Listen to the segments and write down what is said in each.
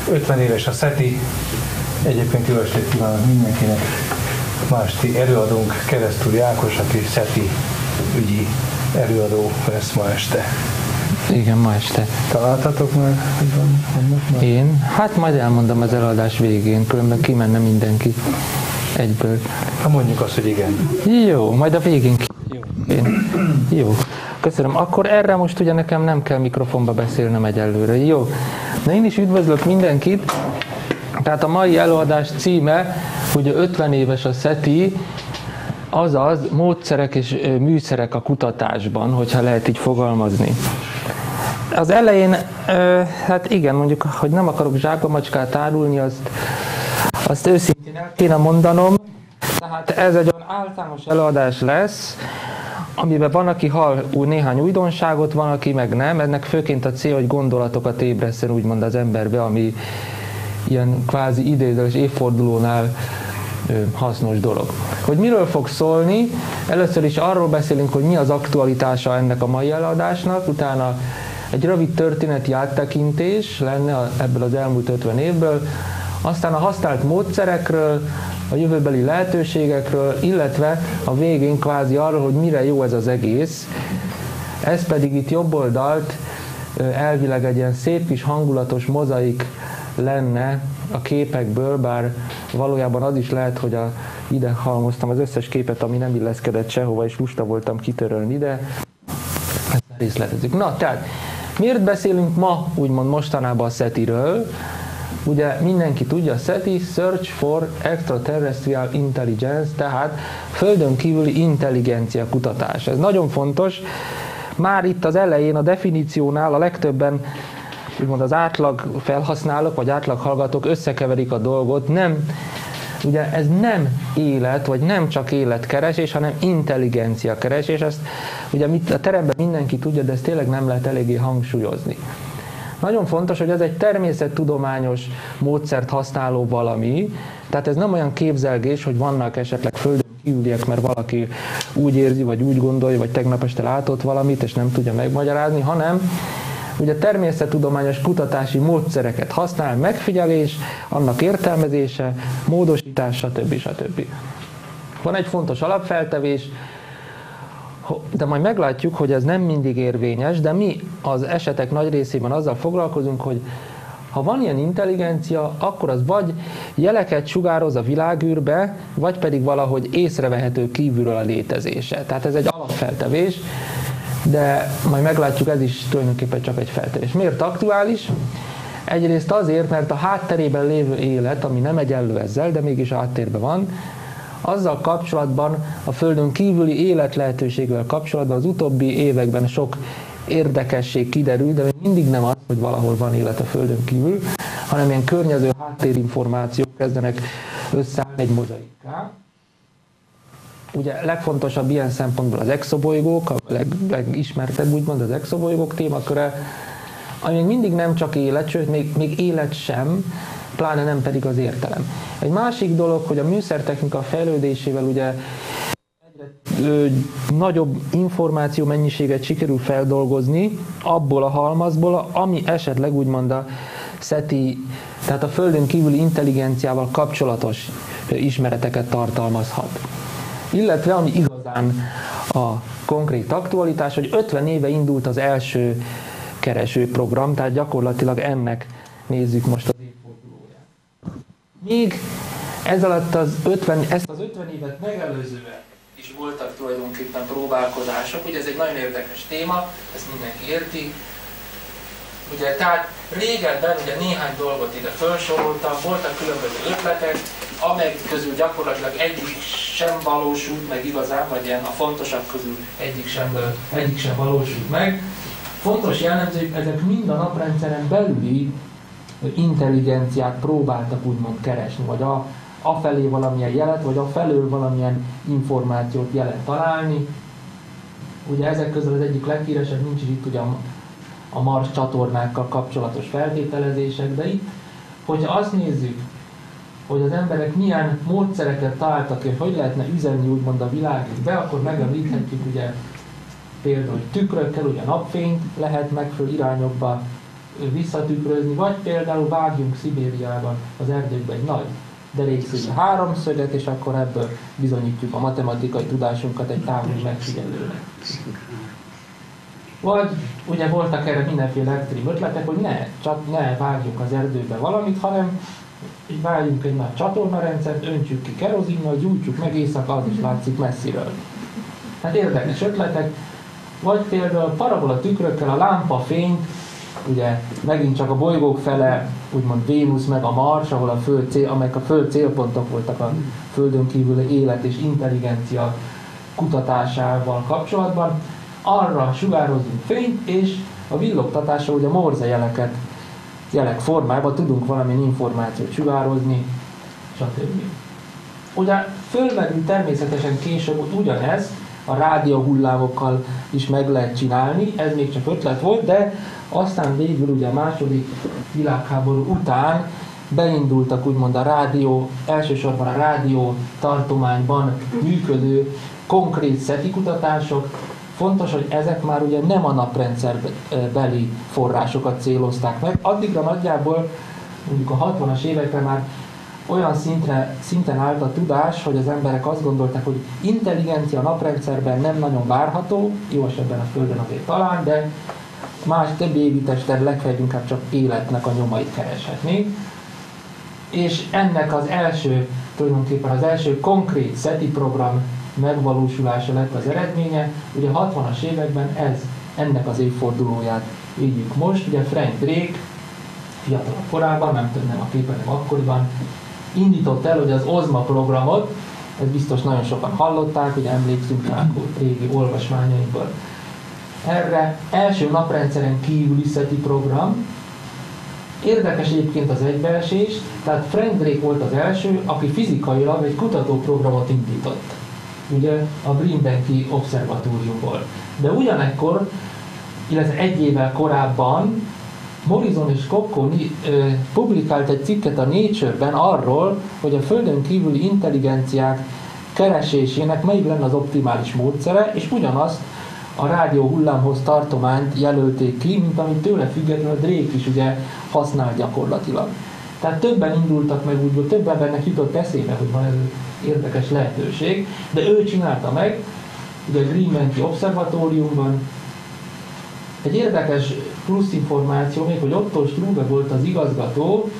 50 éves a SETI. Egyébként jó estét kívánok mindenkinek. Ma esti előadónk Keresztúri Ákos, aki SETI ügyi előadó lesz ma este. Igen, ma este. Találtatok már, hogy vannak már? Én? Hát majd elmondom az előadás végén, különben kimenne mindenki egyből. Ha mondjuk azt, hogy igen. Jó, majd a végén Jó. Köszönöm. Akkor erre most ugye nekem nem kell mikrofonba beszélnem egyelőre. Jó. Na én is üdvözlök mindenkit. Tehát a mai előadás címe, ugye 50 éves a SETI, azaz módszerek és műszerek a kutatásban, hogyha lehet így fogalmazni. Az elején, hát igen, mondjuk, hogy nem akarok zsákbamacskát árulni, azt őszintén el kéne mondanom. Tehát ez egy olyan általános előadás lesz, amiben van, aki hall néhány újdonságot, van, aki meg nem. Ennek főként a cél, hogy gondolatokat ébresszen úgymond az emberbe, ami ilyen kvázi idézős évfordulónál hasznos dolog. Hogy miről fog szólni? Először is arról beszélünk, hogy mi az aktualitása ennek a mai előadásnak, utána egy rövid történeti áttekintés lenne ebből az elmúlt 50 évből, aztán a használt módszerekről, a jövőbeli lehetőségekről, illetve a végén kvázi arról, hogy mire jó ez az egész. Ez pedig itt jobb oldalt elvileg egy ilyen szép kis hangulatos mozaik lenne a képekből, bár valójában az is lehet, hogy ide halmoztam az összes képet, ami nem illeszkedett sehova, és lusta voltam kitörölni ide. Ezt részletezzük. Na, tehát miért beszélünk ma, úgymond mostanában a SETI-ről? Ugye mindenki tudja, a SETI, Search for Extraterrestrial Intelligence, tehát földön kívüli intelligencia kutatás. Ez nagyon fontos. Már itt az elején a definíciónál a legtöbben, úgymond az átlag felhasználók vagy átlag hallgatók összekeverik a dolgot. Nem, ugye ez nem élet, vagy nem csak életkeresés, hanem intelligencia keresés. Ezt ugye a teremben mindenki tudja, de ezt tényleg nem lehet eléggé hangsúlyozni. Nagyon fontos, hogy ez egy természettudományos módszert használó valami, tehát ez nem olyan képzelgés, hogy vannak esetleg földön kívüliek, mert valaki úgy érzi, vagy úgy gondolja, vagy tegnap este látott valamit, és nem tudja megmagyarázni, hanem ugye természettudományos kutatási módszereket használ, megfigyelés, annak értelmezése, módosítás, stb. Van egy fontos alapfeltevés, de majd meglátjuk, hogy ez nem mindig érvényes, de mi az esetek nagy részében azzal foglalkozunk, hogy ha van ilyen intelligencia, akkor az vagy jeleket sugároz a világűrbe, vagy pedig valahogy észrevehető kívülről a létezése. Tehát ez egy alapfeltevés, de majd meglátjuk, ez is tulajdonképpen csak egy feltevés. Miért aktuális? Egyrészt azért, mert a hátterében lévő élet, ami nem egyenlő ezzel, de mégis a háttérben van, azzal kapcsolatban, a Földön kívüli élet lehetőségvel kapcsolatban az utóbbi években sok érdekesség kiderül, de még mindig nem az, hogy valahol van élet a Földön kívül, hanem ilyen környező háttérinformációk kezdenek összeállni egy mozaikká. Ugye legfontosabb ilyen szempontból az exobolygók, a legismertebb úgymond az exobolygók témaköre, ami még mindig nem csak élet, sőt még élet sem, pláne nem pedig az értelem. Egy másik dolog, hogy a műszertechnika fejlődésével ugye egyre nagyobb információ mennyiséget sikerül feldolgozni abból a halmazból, ami esetleg úgymond a SETI, tehát a Földön kívüli intelligenciával kapcsolatos ismereteket tartalmazhat. Illetve, ami igazán a konkrét aktualitás, hogy 50 éve indult az első keresőprogram, tehát gyakorlatilag ennek nézzük most az évfordulóját. Még ez alatt ezt az 50 évet megelőzően is voltak tulajdonképpen próbálkozások, ugye ez egy nagyon érdekes téma, ezt mindenki érti. Ugye, tehát régebben ugye néhány dolgot ide felsoroltam, voltak különböző ötletek, amelyek közül gyakorlatilag egyik sem valósult meg igazán, vagy ilyen a fontosabb közül egyik sem valósult meg. Fontos jellemző, hogy ezek mind a naprendszeren belüli intelligenciát próbáltak úgymond keresni, vagy afelé valamilyen jelet, vagy afelől valamilyen információt, jelet találni. Ugye ezek közül az egyik leghíresebb, nincs is itt ugye a Mars csatornákkal kapcsolatos feltételezések, de itt, hogyha azt nézzük, hogy az emberek milyen módszereket találtak, és hogy lehetne üzenni úgymond a világot be, akkor megemlíthetjük ugye például tükrökkel, ugye napfényt lehet megfelelő irányokba visszatükrözni, vagy például vágjunk Szibériában az erdőkben egy nagy derékszögű háromszöget, és akkor ebből bizonyítjuk a matematikai tudásunkat egy távoli megfigyelőnek. Vagy ugye voltak erre mindenféle extrém ötletek, hogy ne vágjunk az erdőbe valamit, hanem vágjunk egy nagy csatornarendszert, öntsük ki kerozinnal, gyújtsuk meg éjszaka, az is látszik messziről. Hát érdekes ötletek, vagy például parabola tükrökkel a lámpafényt, ugye megint csak a bolygók fele, úgymond Vénusz meg a Mars, amelyek a Föld célpontok voltak a Földön kívüli élet és intelligencia kutatásával kapcsolatban, arra sugározunk fényt, és a villogtatásra ugye morze jelek formájában tudunk valamilyen információt sugározni, stb. Ugye fölmerül természetesen később ugyanez, a rádióhullámokkal is meg lehet csinálni, ez még csak ötlet volt, de aztán végül ugye a második világháború után beindultak úgymond a rádió, elsősorban a rádió tartományban működő konkrét SETI kutatások. Fontos, hogy ezek már ugye nem a naprendszerbeli forrásokat célozták meg. Addigra nagyjából, mondjuk a 60-as években már olyan szinten állt a tudás, hogy az emberek azt gondolták, hogy intelligencia a naprendszerben nem nagyon várható, jó esetben a Földön azért talán, de más több égitesten legfeljebb inkább csak életnek a nyomait kereshetnénk. És ennek az első, tulajdonképpen az első konkrét SETI program megvalósulása lett az eredménye. Ugye a 60-as években ennek az évfordulóját éljük most. Ugye Frank Drake fiatalabb korában, nem a képen, nem akkoriban, indított el, hogy az OZMA programot, ezt biztos nagyon sokan hallották, ugye emlékszünk rá régi olvasmányainkból. Erre első naprendszeren kívüli SETI program. Érdekes egyébként az egybeesés, tehát Frank Drake volt az első, aki fizikailag egy kutatóprogramot indított, ugye a Green Banki Obszervatóriumból. De ugyanekkor, illetve egy évvel korábban Morrison és Kokko publikált egy cikket a Nature-ben arról, hogy a Földön kívüli intelligenciák keresésének melyik lenne az optimális módszere, és ugyanazt a rádió hullámhoz tartományt jelölték ki, mint amit tőle függetlenül a Drake is ugye használ gyakorlatilag. Tehát többen indultak meg, úgy több embernek jutott eszébe, hogy van ez érdekes lehetőség, de ő csinálta meg, ugye a Green Banki Obszervatóriumban. Egy érdekes plusz információ még, hogy Otto Struve volt az igazgató,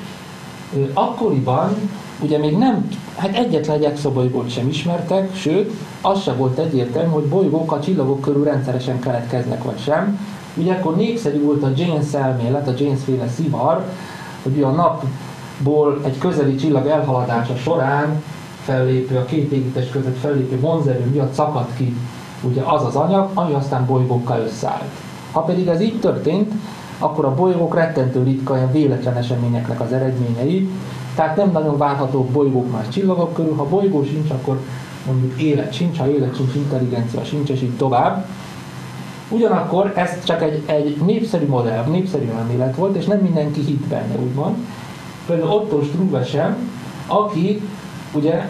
akkoriban ugye még nem, hát egyetlen egy exobolygót sem ismertek, sőt, az sem volt egyértelmű, hogy bolygók a csillagok körül rendszeresen keletkeznek vagy sem. Ugye akkor népszerű volt a James elmélet, a James-féle szivar, hogy a napból egy közeli csillag elhaladása során fellépő, a két égítés között fellépő vonzerő miatt szakad ki ugye az az anyag, ami aztán bolygókkal összeállt. Ha pedig ez így történt, akkor a bolygók rettentő ritka ilyen véletlen eseményeknek az eredményei, tehát nem nagyon várhatók bolygók más csillagok körül, ha bolygó sincs, akkor mondjuk élet sincs, ha élet sincs, intelligencia sincs, és így tovább. Ugyanakkor ez csak egy népszerű modell, népszerű elmélet volt, és nem mindenki hitt benne, úgymond. Például Otto Struve sem, aki ugye,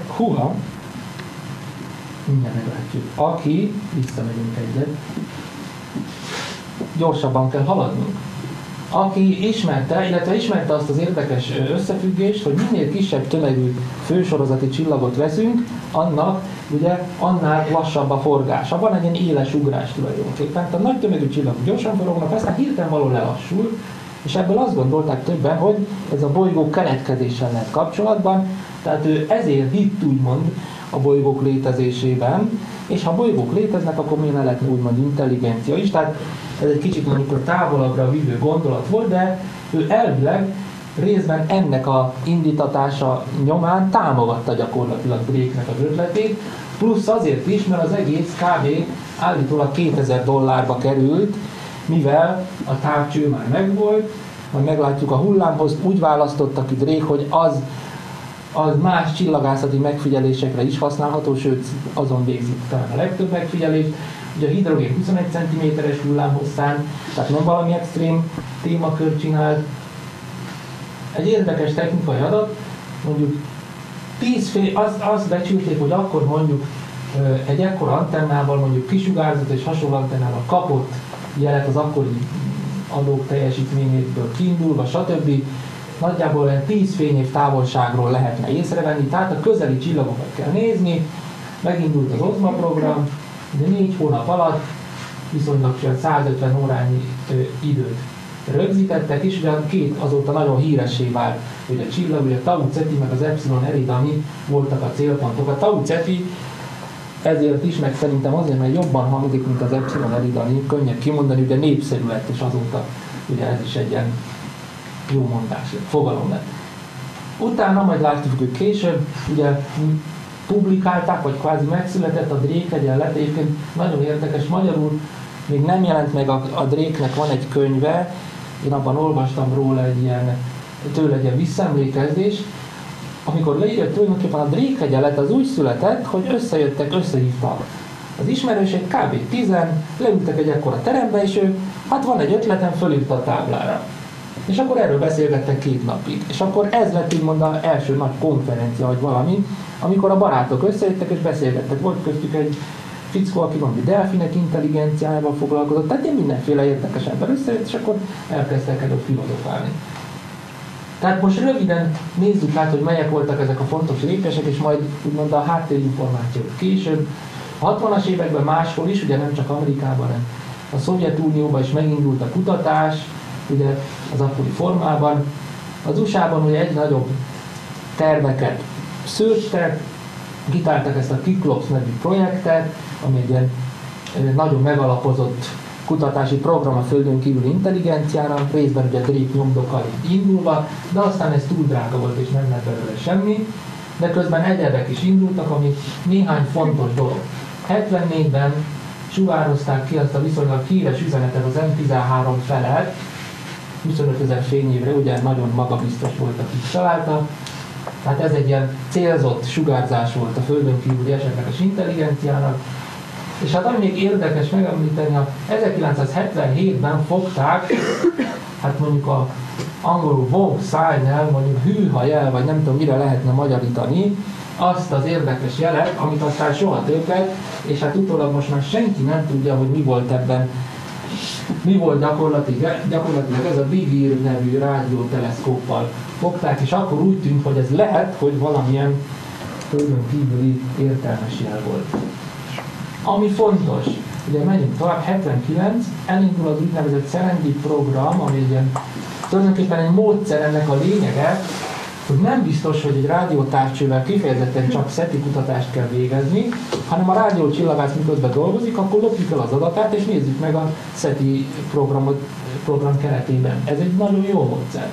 mindjárt meglátjuk, aki, visszamegyünk egyet, gyorsabban kell haladnunk, aki ismerte azt az érdekes összefüggést, hogy minél kisebb tömegű fősorozati csillagot veszünk, annak ugye annál lassabb a forgása. Van egy ilyen éles ugrás tulajdonképpen. Tehát nagy tömegű csillagok gyorsan forognak, aztán hirtelen való lelassul, és ebből azt gondolták többen, hogy ez a bolygó keletkezéssel lehet kapcsolatban, tehát ő ezért hitt úgymond a bolygók létezésében, és ha bolygók léteznek, akkor miért ne lehetne úgymond intelligencia is, tehát ez egy kicsit mondjuk távolabbra vívő gondolat volt, de ő elvileg részben ennek a indítatása nyomán támogatta gyakorlatilag Drake-nek az ötletét, plusz azért is, mert az egész kb. Állítólag $2000 került, mivel a távcső már megvolt, majd meglátjuk a hullámhoz, úgy választotta ki Drake, hogy az más csillagászati megfigyelésekre is használható, sőt azon végzik talán a legtöbb megfigyelést. Ugye a hidrogén 21 cm-es hullámhosszán, tehát nem valami extrém témakört csinál. Egy érdekes technikai adat, mondjuk 10 azt becsülték, hogy akkor mondjuk egy ekkora antennával, mondjuk kisugárzott és hasonló antennával kapott jelet az akkori adók teljesítményéből kiindulva, stb. Nagyjából olyan 10 fényév távolságról lehetne észrevenni, tehát a közeli csillagokat kell nézni. Megindult az OSMA program, de 4 hónap alatt viszonylag 150 órányi időt rögzítettek, és ugye két azóta nagyon híressé vált, hogy a csillag, ugye a Tau Ceti meg az Epsilon Eridani voltak a célpontok. A Tau Ceti ezért is, meg szerintem azért, mert jobban hangzik, mint az Epsilon Eridani, könnyebb kimondani, de népszerű lett, és azóta ugye ez is egy ilyen jó mondás, fogalom lett. Utána majd látjuk, hogy később ugye publikálták, vagy kvázi megszületett a Drake egyenlet, egyébként nagyon érdekes, magyarul még nem jelent meg a Drake-nek van egy könyve, én abban olvastam róla tőle egy ilyen visszaemlékezés, amikor leírja tulajdonképpen a Drake egyenlet az úgy született, hogy összehívtak az ismerősét, kb. 10, leültek egy ekkora terembe, és ő, hát van egy ötletem, fölírta a táblára. És akkor erről beszélgettek 2 napig. És akkor ez lett úgymond az első nagy konferencia, vagy valami, amikor a barátok összejöttek és beszélgettek. Volt köztük egy fickó, aki valami delfinek intelligenciájával foglalkozott, tehát ilyen mindenféle érdekes ember összejött, és akkor elkezdtek erről filozofálni. Tehát most röviden nézzük át, hogy melyek voltak ezek a fontos lépések, és majd úgymond a háttérinformációt később. A 60-as években máshol is, ugye nem csak Amerikában, hanem a Szovjetunióban is megindult a kutatás, ugye az akkori formában. Az USA-ban ugye egy nagyobb terveket szőttek, kitáltak ezt a Kiklops nevű projektet, ami egy ilyen nagyon megalapozott kutatási program a Földön kívüli intelligenciának, részben ugye Drake nyomdokkal indulva, de aztán ez túl drága volt és nem lett belőle semmi, de közben egyebek is indultak, ami néhány fontos dolog. 74-ben sugározták ki azt a viszonylag híres üzenetet, az M13 felet, 25 000 fényévre, ugye nagyon magabiztos volt, aki találta. Tehát ez egy ilyen célzott sugárzás volt a Földön kívüli esetleges intelligenciának. És hát ami még érdekes megemlíteni, 1977-ben fogták, hát mondjuk a angolul wow sign-el, mondjuk hűha jel, vagy nem tudom mire lehetne magyarítani, azt az érdekes jelet, amit aztán soha többet, és hát utólag most már senki nem tudja, hogy mi volt ebben. Mi volt gyakorlatilag ez a Big Ear nevű rádióteleszkóppal fogták, és akkor úgy tűnt, hogy ez lehet, hogy valamilyen földön kívüli értelmes jel volt. Ami fontos, ugye menjünk tovább, 79, elindul az úgynevezett Serendip program, ami tulajdonképpen egy módszer, ennek a lényege, hogy nem biztos, hogy egy rádiótávcsővel kifejezetten csak SETI kutatást kell végezni, hanem a rádiócsillagász miközben dolgozik, akkor lopjuk el az adatát, és nézzük meg a SETI program keretében. Ez egy nagyon jó módszer.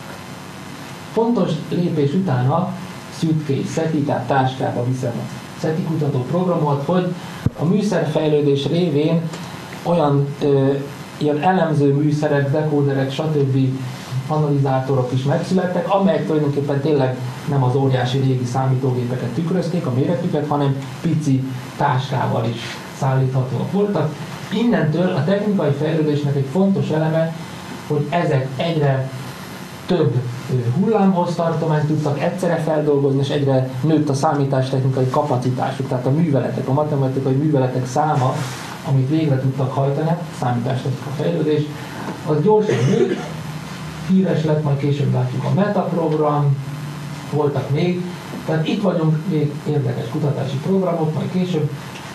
Fontos lépés utána suitcase, SETI, tehát táskába viszem a SETI kutató programot, hogy a műszerfejlődés révén olyan ilyen elemző műszerek, dekóderek, stb. Analizátorok is megszülettek, amelyek tulajdonképpen tényleg nem az óriási régi számítógépeket tükrözték, a méretüket, hanem pici táskával is szállíthatóak voltak. Innentől a technikai fejlődésnek egy fontos eleme, hogy ezek egyre több hullámhoztartományt tudtak egyszerre feldolgozni, és egyre nőtt a számítástechnikai kapacitásuk, tehát a műveletek, a matematikai műveletek száma, amit végre tudtak hajtani, számítástechnika fejlődés, az gyorsan nőtt, híres lett, majd később látjuk a metaprogram, voltak még, tehát itt vagyunk még érdekes kutatási programok, majd később.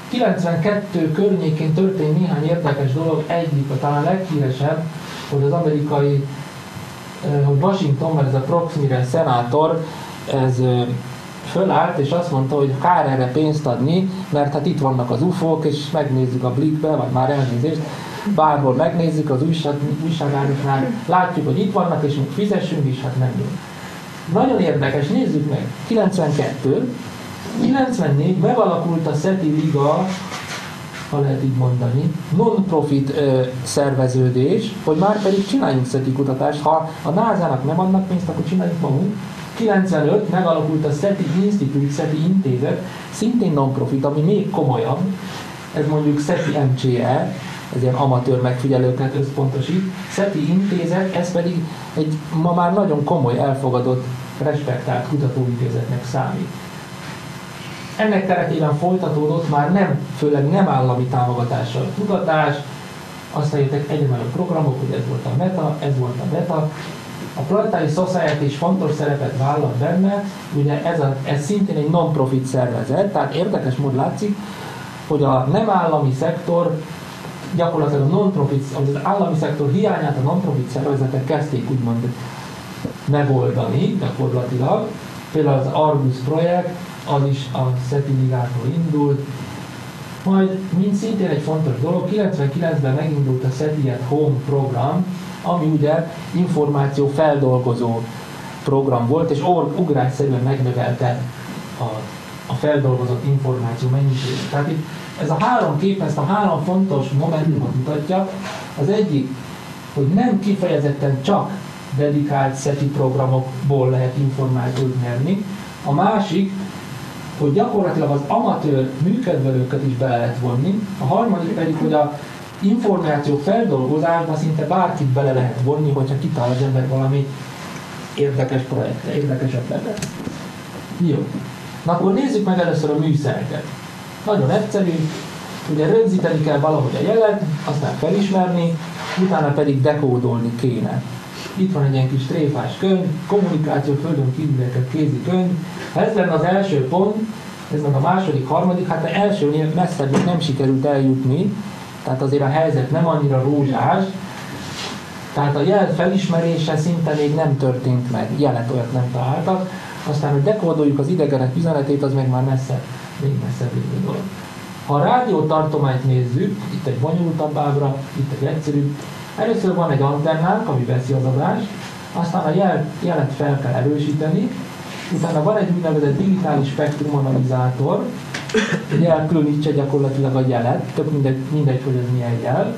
92 környékén történt néhány érdekes dolog, egyik, talán leghíresebb, hogy az amerikai, hogy Washingtonban ez a Proxmire szenátor, ez fölállt, és azt mondta, hogy kár erre pénzt adni, mert hát itt vannak az UFO-k, és megnézzük a Blickbe, vagy már elnézést, bárhol megnézzük az újságároknál, látjuk, hogy itt vannak, és még fizessünk is, hát nem jó. Nagyon érdekes, nézzük meg. 94 megalakult a SETI Liga, ha lehet így mondani, non-profit szerveződés, hogy már pedig csináljunk SETI kutatást. Ha a NASA-nak nem adnak pénzt, akkor csináljuk magunk. 95 megalakult a SETI Institute, SETI Intézet, szintén non-profit, ami még komolyabb. Ez mondjuk SETI MCE, ez ilyen amatőr megfigyelőket összpontosít. SETI Intézet, ez pedig egy ma már nagyon komoly, elfogadott, respektált kutatóintézetnek számít. Ennek keretében folytatódott már főleg nem állami támogatással kutatás, aztán jöttek egyre nagyobb programok, hogy ez volt a Meta, ez volt a Beta. A Planetary Society is fontos szerepet vállal benne, ugye ez szintén egy non-profit szervezet, tehát érdekes módon látszik, hogy a nem állami szektor gyakorlatilag a non-profit, az állami szektor hiányát a non-profit szervezetek kezdték úgymond megoldani gyakorlatilag. Például az Argus projekt, az is a SETI ligától indult. Majd, mint szintén egy fontos dolog, 99-ben megindult a SETI at Home program, ami ugye információ feldolgozó program volt, és ugrásszerűen megnövelte a feldolgozott információ mennyiségét. Tehát itt ez a három kép, ezt a három fontos momentumot mutatja. Az egyik, hogy nem kifejezetten csak dedikált SETI programokból lehet információt nyerni. A másik, hogy gyakorlatilag az amatőr műkedvelőket is bele lehet vonni. A harmadik pedig, hogy a információ feldolgozásba szinte bárkit bele lehet vonni, hogyha kitál az ember valami érdekes projektre, érdekes ötletet. Jó. Na akkor nézzük meg először a műszereket. Nagyon egyszerű, ugye rögzíteni kell valahogy a jelet, aztán felismerni, utána pedig dekódolni kéne. Itt van egy ilyen kis tréfás könyv, kommunikáció földön kívülieket kézi könyv. Ha ez lenne az első pont, ez meg a második, harmadik, hát az elsőnél messze még nem sikerült eljutni, tehát azért a helyzet nem annyira rózsás, tehát a jel felismerése szinte még nem történt meg, jelet olyat nem találtak, aztán, hogy dekódoljuk az idegenek üzenetét, az meg már messze, még messze végül dolog. Ha a rádiótartományt nézzük, itt egy bonyolultabb ábra, itt egy egyszerű, először van egy antennánk, ami veszi az adást, aztán a jelet fel kell erősíteni, utána van egy úgynevezett digitális spektrumanalizátor, hogy elkülönítse gyakorlatilag a jelet, tök mindegy, hogy ez milyen jel.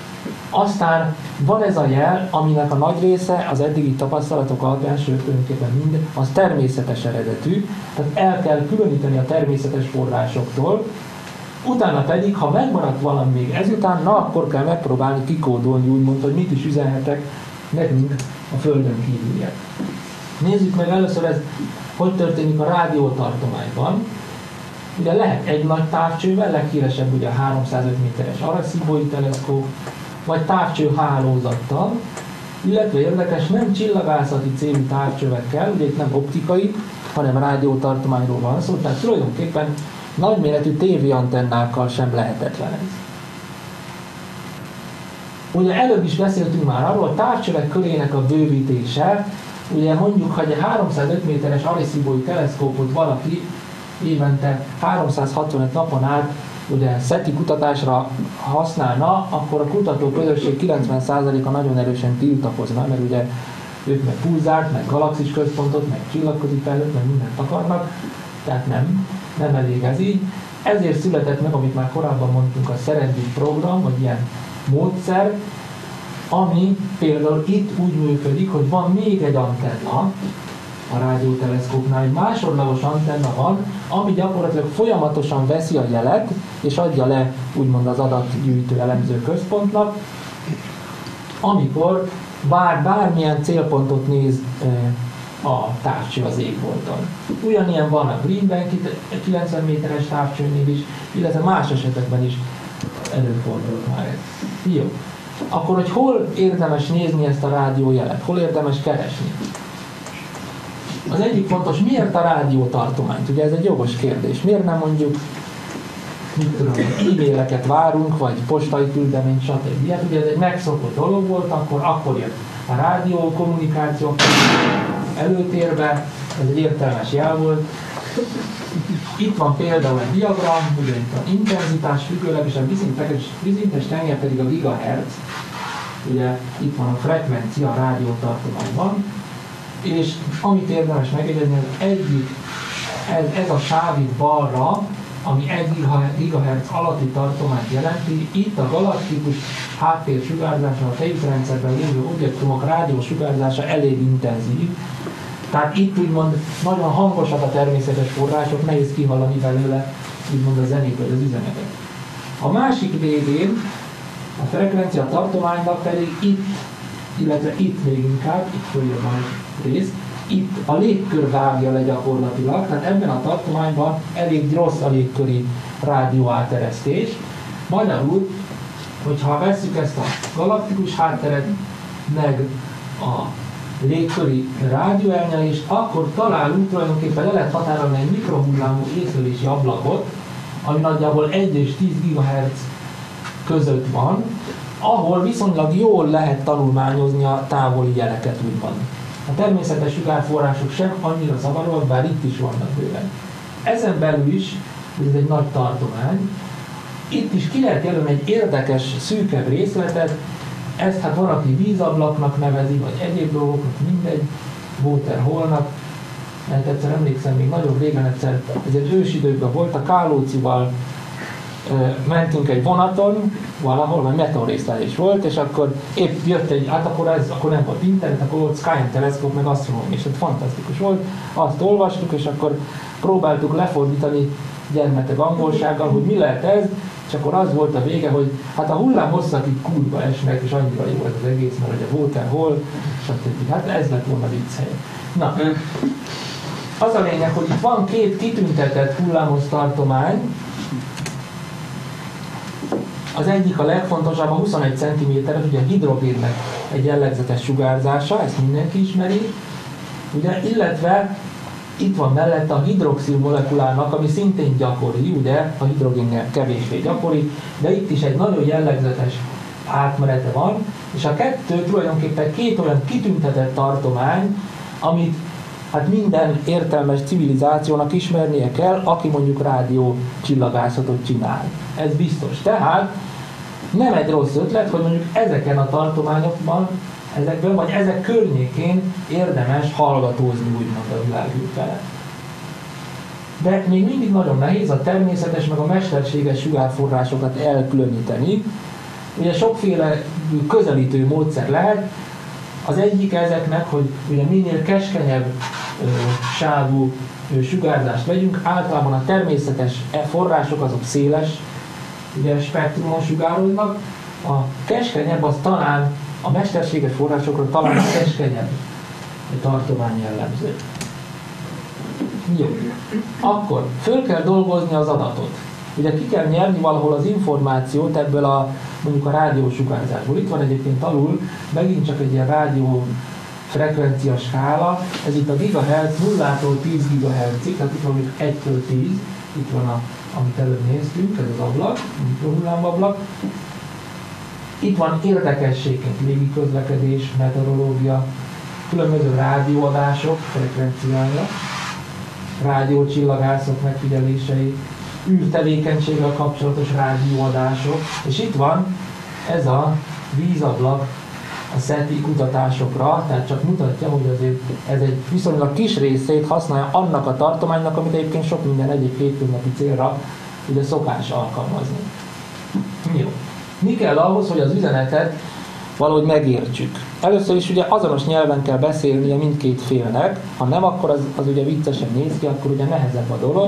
Aztán van ez a jel, aminek a nagy része az eddigi tapasztalatok alapján, sőt tulajdonképpen minden, az természetes eredetű, tehát el kell különíteni a természetes forrásoktól, utána pedig, ha megmaradt valami még ezután, na akkor kell megpróbálni kikódolni, úgymond, hogy mit is üzenhetek nekünk a Földön kívüliek. Nézzük meg először, ez hogy történik a rádiótartományban. Ugye lehet egy nagy távcsővel, leghíresebb ugye a 305 méteres Arecibo-i teleszkóp, vagy távcsőhálózattal, illetve érdekes, nem csillagászati célú távcsövekkel, ugye itt nem optikai, hanem rádiótartományról van szó, tehát tulajdonképpen nagyméretű tévéantennákkal sem lehetetlen ez. Ugye előbb is beszéltünk már arról, a távcsövek körének a bővítése, ugye mondjuk, hogy egy 305 méteres Arecibo-i teleszkópot valaki évente 365 napon át ugye SETI kutatásra használna, akkor a kutatóközösség 90%-a nagyon erősen tiltakozna, mert ugye ők meg pulzárt, meg galaxis központot, meg csillagközi-felhőt, meg mindent akarnak, tehát nem elég ez így. Ezért született meg, amit már korábban mondtunk, a Serendip program, vagy ilyen módszer, ami például itt úgy működik, hogy van még egy antenna, a rádióteleszkópnál egy másodlagos antenna van, ami gyakorlatilag folyamatosan veszi a jelet, és adja le úgymond az adatgyűjtő elemző központnak, amikor bármilyen célpontot néz a távcső az égbolton. Ugyanilyen van a Green Bank 90 méteres távcsőnél is, illetve más esetekben is előfordult már ez. Jó. Akkor, hogy hol érdemes nézni ezt a rádiójelet? Hol érdemes keresni? Az egyik fontos, miért a rádiótartományt? Ugye ez egy jogos kérdés. Miért nem mondjuk, e-maileket várunk, vagy postai küldeményt, stb. Hát ugye ez egy megszokott dolog volt, akkor jött a rádió, kommunikáció előtérbe, ez egy értelmes jel volt. Itt van például egy diagram, ugye itt a intenzitás függőleg, és a vízintes tenger pedig a gigahertz. Ugye itt van a frekvencia a rádiótartományban, és amit érdemes megjegyezni, az egyik, ez a sáv itt balra, ami 1 GHz alatti tartományt jelenti, itt a galaktikus háttérsugárzása, a tejútrendszerben lévő objektumok rádiósugárzása elég intenzív. Tehát itt úgymond nagyon hangosak a természetes források, nehéz kihallani belőle úgymond a zenét vagy az üzenetet. A másik végén a frekvencia tartománynak pedig itt, illetve itt még inkább, itt följön a rész, itt a légkör vágja le gyakorlatilag, tehát ebben a tartományban elég rossz a légköri rádióáteresztés. Magyarul hogyha vesszük ezt a galaktikus hátteret, meg a légköri rádióelnyelést, akkor találunk tulajdonképpen le lehet határolni egy mikrohullámú észlelési ablakot, ami nagyjából 1 és 10 GHz között van, ahol viszonylag jól lehet tanulmányozni a távoli jeleket, úgymond. A természetes sugárforrások sem annyira zavaróak, bár itt is vannak bőven. Ezen belül is, ez egy nagy tartomány, itt is ki lehet jelölni egy érdekes, szűkebb részletet, ezt hát van, aki vízablaknak nevezi, vagy egyéb dolgoknak, mindegy, water hole-nak, mert egyszer emlékszem, még nagyon régen egyszer, ez egy ősidőkben volt, a Kálócival mentünk egy vonaton, valahol, vagy meteorészlelés volt, és akkor épp jött egy, hát akkor nem volt internet, akkor volt Sky Teleszkóp, meg asztronóm, és ez fantasztikus volt, azt olvastuk, és akkor próbáltuk lefordítani gyermetek angolsággal, hogy mi lehet ez, és akkor az volt a vége, hogy hát a hullámhosszak így kurva esnek, és annyira jó ez az egész, mert hogy a water hole, stb. Hát ez lett volna vicc. Na, az a lényeg, hogy itt van 2 kitüntetett hullámos tartomány. Az egyik a legfontosabb, a 21 cm-es, ugye a hidrogénnek egy jellegzetes sugárzása, ezt mindenki ismeri, ugye, illetve itt van mellette a hidroxil molekulának, ami szintén gyakori, ugye, a hidrogénnél kevésbé gyakori, de itt is egy nagyon jellegzetes átmenete van, és a kettő tulajdonképpen 2 olyan kitüntetett tartomány, amit hát minden értelmes civilizációnak ismernie kell, aki mondjuk rádió csillagászatot csinál. Ez biztos. Tehát nem egy rossz ötlet, hogy mondjuk ezeken a tartományokban, ezekben vagy ezek környékén érdemes hallgatózni úgymond a világűr felett. De még mindig nagyon nehéz a természetes meg a mesterséges sugárforrásokat elkülöníteni. Ugye sokféle közelítő módszer lehet. Az egyik ezeknek, hogy ugye minél keskenyebb sávú sugárzást vegyünk, általában a természetes források azok széles ugye, spektrumon sugároznak, a keskenyebb az talán a mesterséges forrásokra talán a keskenyebb tartomány jellemző. Jó. Akkor föl kell dolgozni az adatot. Ugye ki kell nyerni valahol az információt ebből a mondjuk a rádiósugárzásból. Itt van egyébként alul megint csak egy ilyen rádió frekvencia skála, ez itt a gigahertz 0-tól 10 GHz-ig, tehát itt van mondjuk 1-től 10, itt van amit előbb néztünk, ez az ablak, a mikrohullámablak. Itt van érdekességként légi közlekedés, meteorológia, különböző rádióadások frekvenciája, rádiócsillagászok megfigyelései, űrtevékenységgel kapcsolatos rádióadások, és itt van ez a vízablak a SETI kutatásokra, tehát csak mutatja, hogy azért ez egy viszonylag kis részét használja annak a tartománynak, amit egyébként sok minden egyéb hétköznapi célra ugye szokás alkalmazni. Jó. Mi kell ahhoz, hogy az üzenetet valahogy megértsük? Először is ugye azonos nyelven kell beszélnie mindkét félnek, ha nem, akkor az ugye viccesen néz ki, akkor ugye nehezebb a dolog.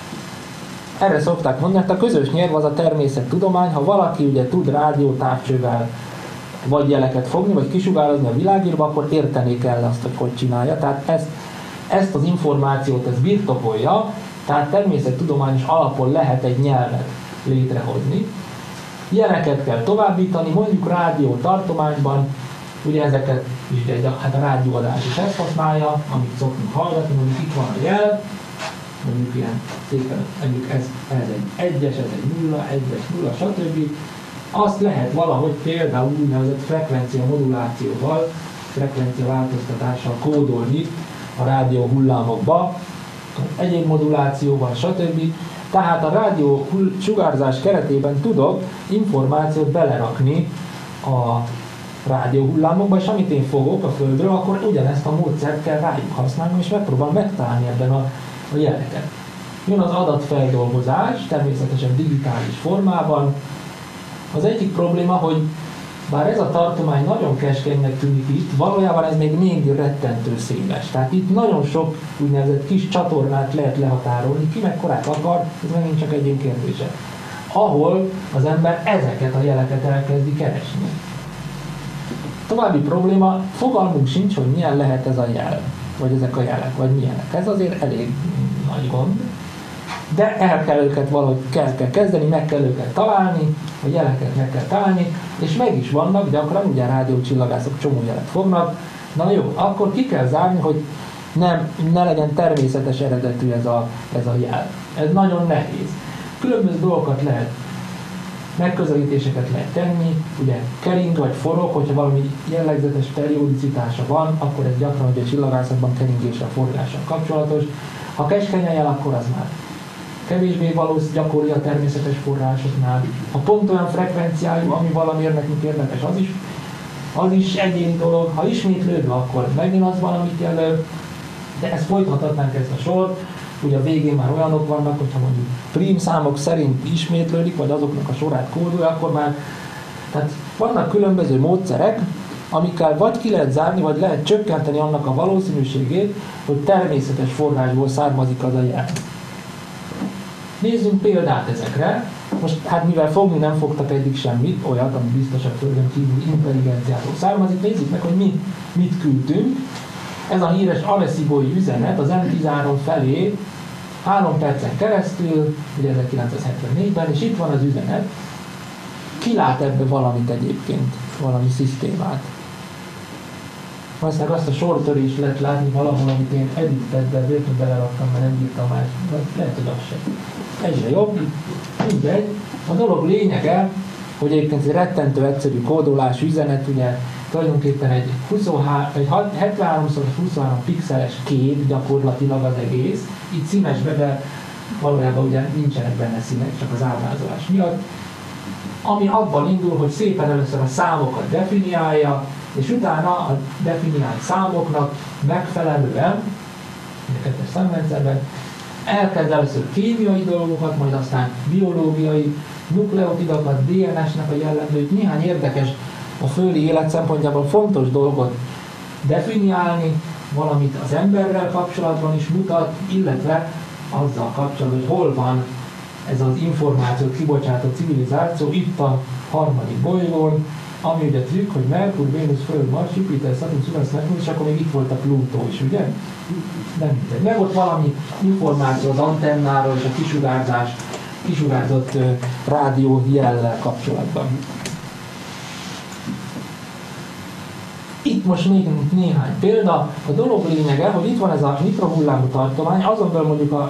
Erre szokták mondani, hogy a közös nyelv az a természettudomány, ha valaki ugye tud rádiótávcsővel vagy jeleket fogni, vagy kisugározni a világírba, akkor érteni kell azt, hogy csinálja. Tehát ezt az információt ez birtokolja, tehát természettudományos alapon lehet egy nyelvet létrehozni. Jeleket kell továbbítani, mondjuk rádió tartományban, ugye ezeket is, hát a rádióadás is ezt használja, amit szoktunk hallgatni, mondjuk itt van a jel, mondjuk ilyen szépen, mondjuk ez egy 1-es, ez egy 0, 1-es, 0, stb. Azt lehet valahogy például úgynevezett frekvencia modulációval, frekvencia változtatással kódolni a rádió hullámokba, egyéb modulációval, stb. Tehát a rádió sugárzás keretében tudok információt belerakni a rádió hullámokba, és amit én fogok a Földről, akkor ugyanezt a módszert kell rájuk használni, és megpróbálom megtalálni ebben a jeleket. Jön az adatfeldolgozás, természetesen digitális formában. Az egyik probléma, hogy bár ez a tartomány nagyon keskenynek tűnik itt, valójában ez még mindig rettentő széles. Tehát itt nagyon sok úgynevezett kis csatornát lehet lehatárolni, ki mekkorát akar, ez megint csak egy kérdése. Ahol az ember ezeket a jeleket elkezdi keresni. További probléma, fogalmunk sincs, hogy milyen lehet ez a jel, vagy ezek a jelek, vagy milyenek. Ez azért elég nagy gond. de el kell őket valahogy kell kezdeni, meg kell őket találni, a jeleket meg kell találni, és meg is vannak, gyakran ugye a rádiócsillagászok csomó jelet fognak. Na jó, akkor ki kell zárni, hogy ne legyen természetes eredetű ez a jel. Ez nagyon nehéz. Különböző dolgokat lehet, megközelítéseket lehet tenni, ugye kering vagy forog, hogyha valami jellegzetes periodicitása van, akkor ez gyakran ugye a csillagászatban keringéssel, forgással kapcsolatos. Ha keskeny a jel, akkor az már kevésbé valószínű, gyakori a természetes forrásoknál. Ha pont olyan frekvenciájú, ami valamiért nekünk érdekes, az is egyéni dolog. Ha ismétlődve, akkor megint az valamit jelöl, de ezt folytathatnánk ezt a sort. Ugye a végén már olyanok vannak, hogyha mondjuk prímszámok szerint ismétlődik, vagy azoknak a sorát kódolja, akkor már, tehát vannak különböző módszerek, amikkel vagy ki lehet zárni, vagy lehet csökkenteni annak a valószínűségét, hogy természetes forrásból származik az a jel. Nézzünk példát ezekre. Most hát mivel fogni nem fogtak eddig semmit, olyat, ami biztos a Földön kívül intelligenciától származik, nézzük meg, hogy mit küldtünk. Ez a híres Arecibo-i üzenet az M13 felé 3 percen keresztül, ugye 1974-ben, és itt van az üzenet. Ki lát ebbe valamit egyébként, valami szisztémát? Aztán azt a sortörést lehet látni valahol, amit én editedben véletlenül beleraktam, mert nem bírtam más, de lehet, hogy az sem. Egyre jobb, mindegy. A dolog lényege, hogy egyébként egy rettentő egyszerű kódolás üzenet, ugye tulajdonképpen egy 73x23 pixeles kép gyakorlatilag az egész, itt színesbe, de valójában ugye nincsenek benne színek, csak az ábrázolás miatt, ami abban indul, hogy szépen először a számokat definiálja, és utána a definiált számoknak megfelelően, a kettes számrendszerben, elkezd először kémiai dolgokat, majd aztán biológiai, nukleotidokat, DNS-nek a jellemzőit, néhány érdekes, a földi élet szempontjából fontos dolgot definiálni, valamit az emberrel kapcsolatban is mutat, illetve azzal kapcsolatban, hogy hol van ez az információt kibocsátó civilizáció, itt a harmadik bolygón, ami ugye trükk, hogy Merkur, Vénusz, Föld, Mars, Jupiter, Saturn, Uranus, Neptunus, és akkor még itt volt a Plutó is, ugye? Nem mindegy. Meg ott valami információ az antennáról és a kisugárzott rádió jellel kapcsolatban. Itt most még néhány példa. A dolog lényege, hogy itt van ez a mikrohullámú tartomány, azon belül mondjuk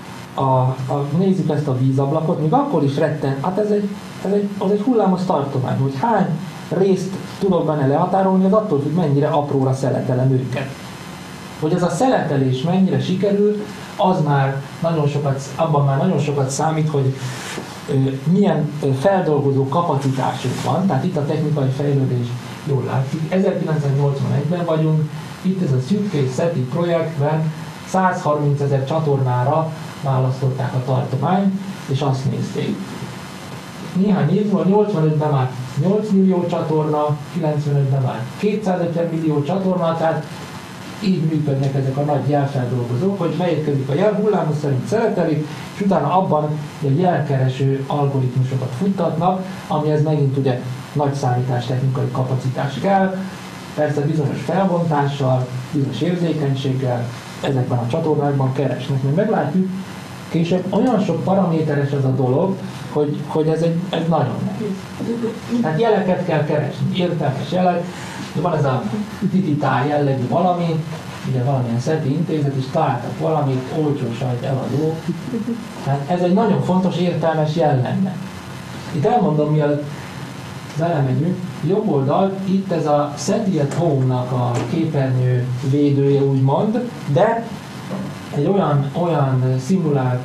nézzük ezt a vízablakot, még akkor is retten, hát az egy hullámos tartomány, hogy hány részt tudok benne lehatárolni, az attól függ, mennyire apróra szeletelem őket. Hogy ez a szeletelés mennyire sikerül, az már abban már nagyon sokat számít, hogy milyen feldolgozó kapacitásunk van, tehát itt a technikai fejlődés jól látszik. 1981-ben vagyunk, itt ez a szűkkész SETI projektben 130 000 csatornára választották a tartományt, és azt nézték. Néhány év múlva 85-ben már 8 millió csatorna, 95-ben már 250 millió csatorna, tehát így működnek ezek a nagy jelfeldolgozók, hogy beérkezik a jelhullámos szerint szeletelik, és utána abban egy jelkereső algoritmusokat futtatnak, amihez megint ugye nagy számítástechnikai kapacitás kell, persze bizonyos felbontással, bizonyos érzékenységgel ezekben a csatornákban keresnek. Mert meglátjuk, később olyan sok paraméteres ez a dolog, hogy ez nagyon nehéz. Tehát jeleket kell keresni, értelmes jelek, van ez a tititál jellegű valami, ugye valamilyen SETI intézet is találtak valamit, olcsó sajt eladó. Hát ez egy nagyon fontos értelmes jel lenne. Itt elmondom, mielőtt belemegyünk, jobb oldalt itt ez a SETI at Home-nak a képernyő védője úgymond, de egy olyan szimulált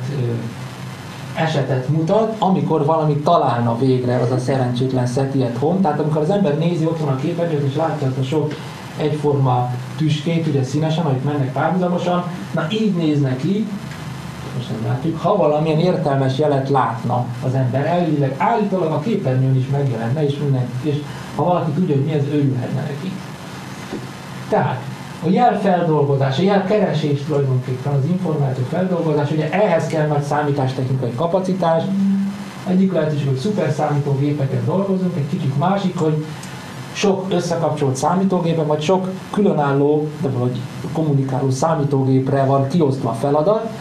esetet mutat, amikor valami találna végre az a szerencsétlen SETI at Home, tehát amikor az ember nézi otthon a képernyőt és látja azt a sok egyforma tüskét, ugye színesen, ahogy mennek párhuzamosan, na így néznek ki, most nem látjuk, ha valamilyen értelmes jelet látna az ember, elvileg állítólag a képernyőn is megjelenne, és ha valaki tudja, hogy mi ez, örülhetne neki. Tehát a jelfeldolgozás, a jelkeresés tulajdonképpen az információ feldolgozás, ugye ehhez kell nagy számítástechnikai kapacitás. Egyik lehetőség, hogy szuperszámítógépeken dolgozunk, egy kicsit másik, hogy sok összekapcsolt számítógépen, vagy sok különálló, de valahogy kommunikáló számítógépre van kiosztva a feladat,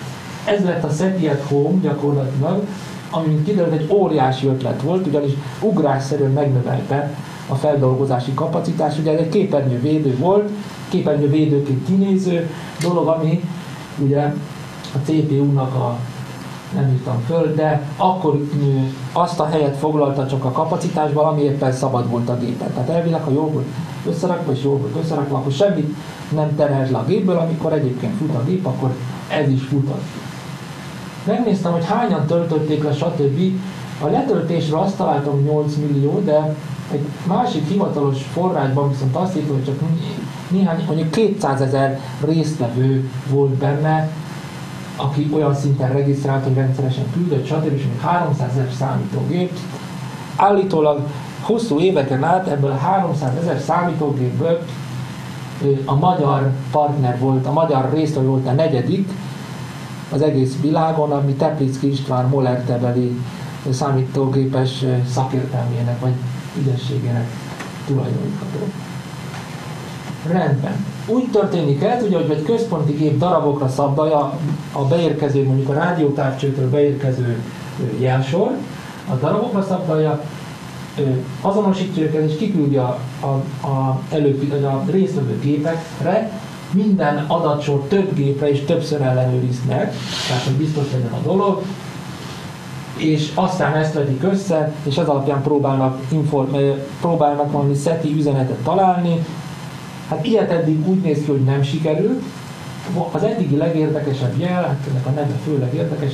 Ez lett a SETI at Home gyakorlatilag, ami mint kiderült egy óriási ötlet volt, ugyanis ugrásszerűen megnövelte a feldolgozási kapacitás. Ugye ez egy képernyővédő volt, képernyővédőként kinéző dolog, ami ugye a CPU-nak a nem írtam föl, de akkor azt a helyet foglalta csak a kapacitásban, ami éppen szabad volt a gépen. Tehát elvileg, ha jól volt összerakva, és jól volt összerakva, akkor semmit nem terhelt le a gépből, amikor egyébként fut a gép, akkor ez is futott. Megnéztem, hogy hányan töltötték le, stb. A letöltésre azt találtam 8 millió, de egy másik hivatalos forrásban viszont azt írta, hogy csak néhány, mondjuk 200 000 résztvevő volt benne, aki olyan szinten regisztrált, hogy rendszeresen küldött, stb. És még 300 000 számítógép. Állítólag hosszú éveken át ebből a 300 000 számítógépből a magyar partner volt, a magyar résztvevő volt a negyedik az egész világon, ami Tepliczky István Moller-tebeli számítógépes szakértelmének vagy ügyességének tulajdonítható. Rendben. Úgy történik ez, ugye, hogy egy központi gép darabokra szabdalja a beérkező, mondjuk a rádiótávcsőtől beérkező jelsor, a darabokra szabdalja, azonosítja őket és kiküldi a résztvevő gépekre, minden adatsor több gépre és többször ellenőriznek, tehát hogy biztos legyen a dolog, és aztán ezt vetik össze, és ez alapján próbálnak valami SETI üzenetet találni. Hát ilyet eddig úgy néz ki, hogy nem sikerült. Az eddigi legérdekesebb jel, hát ennek a neve főleg érdekes,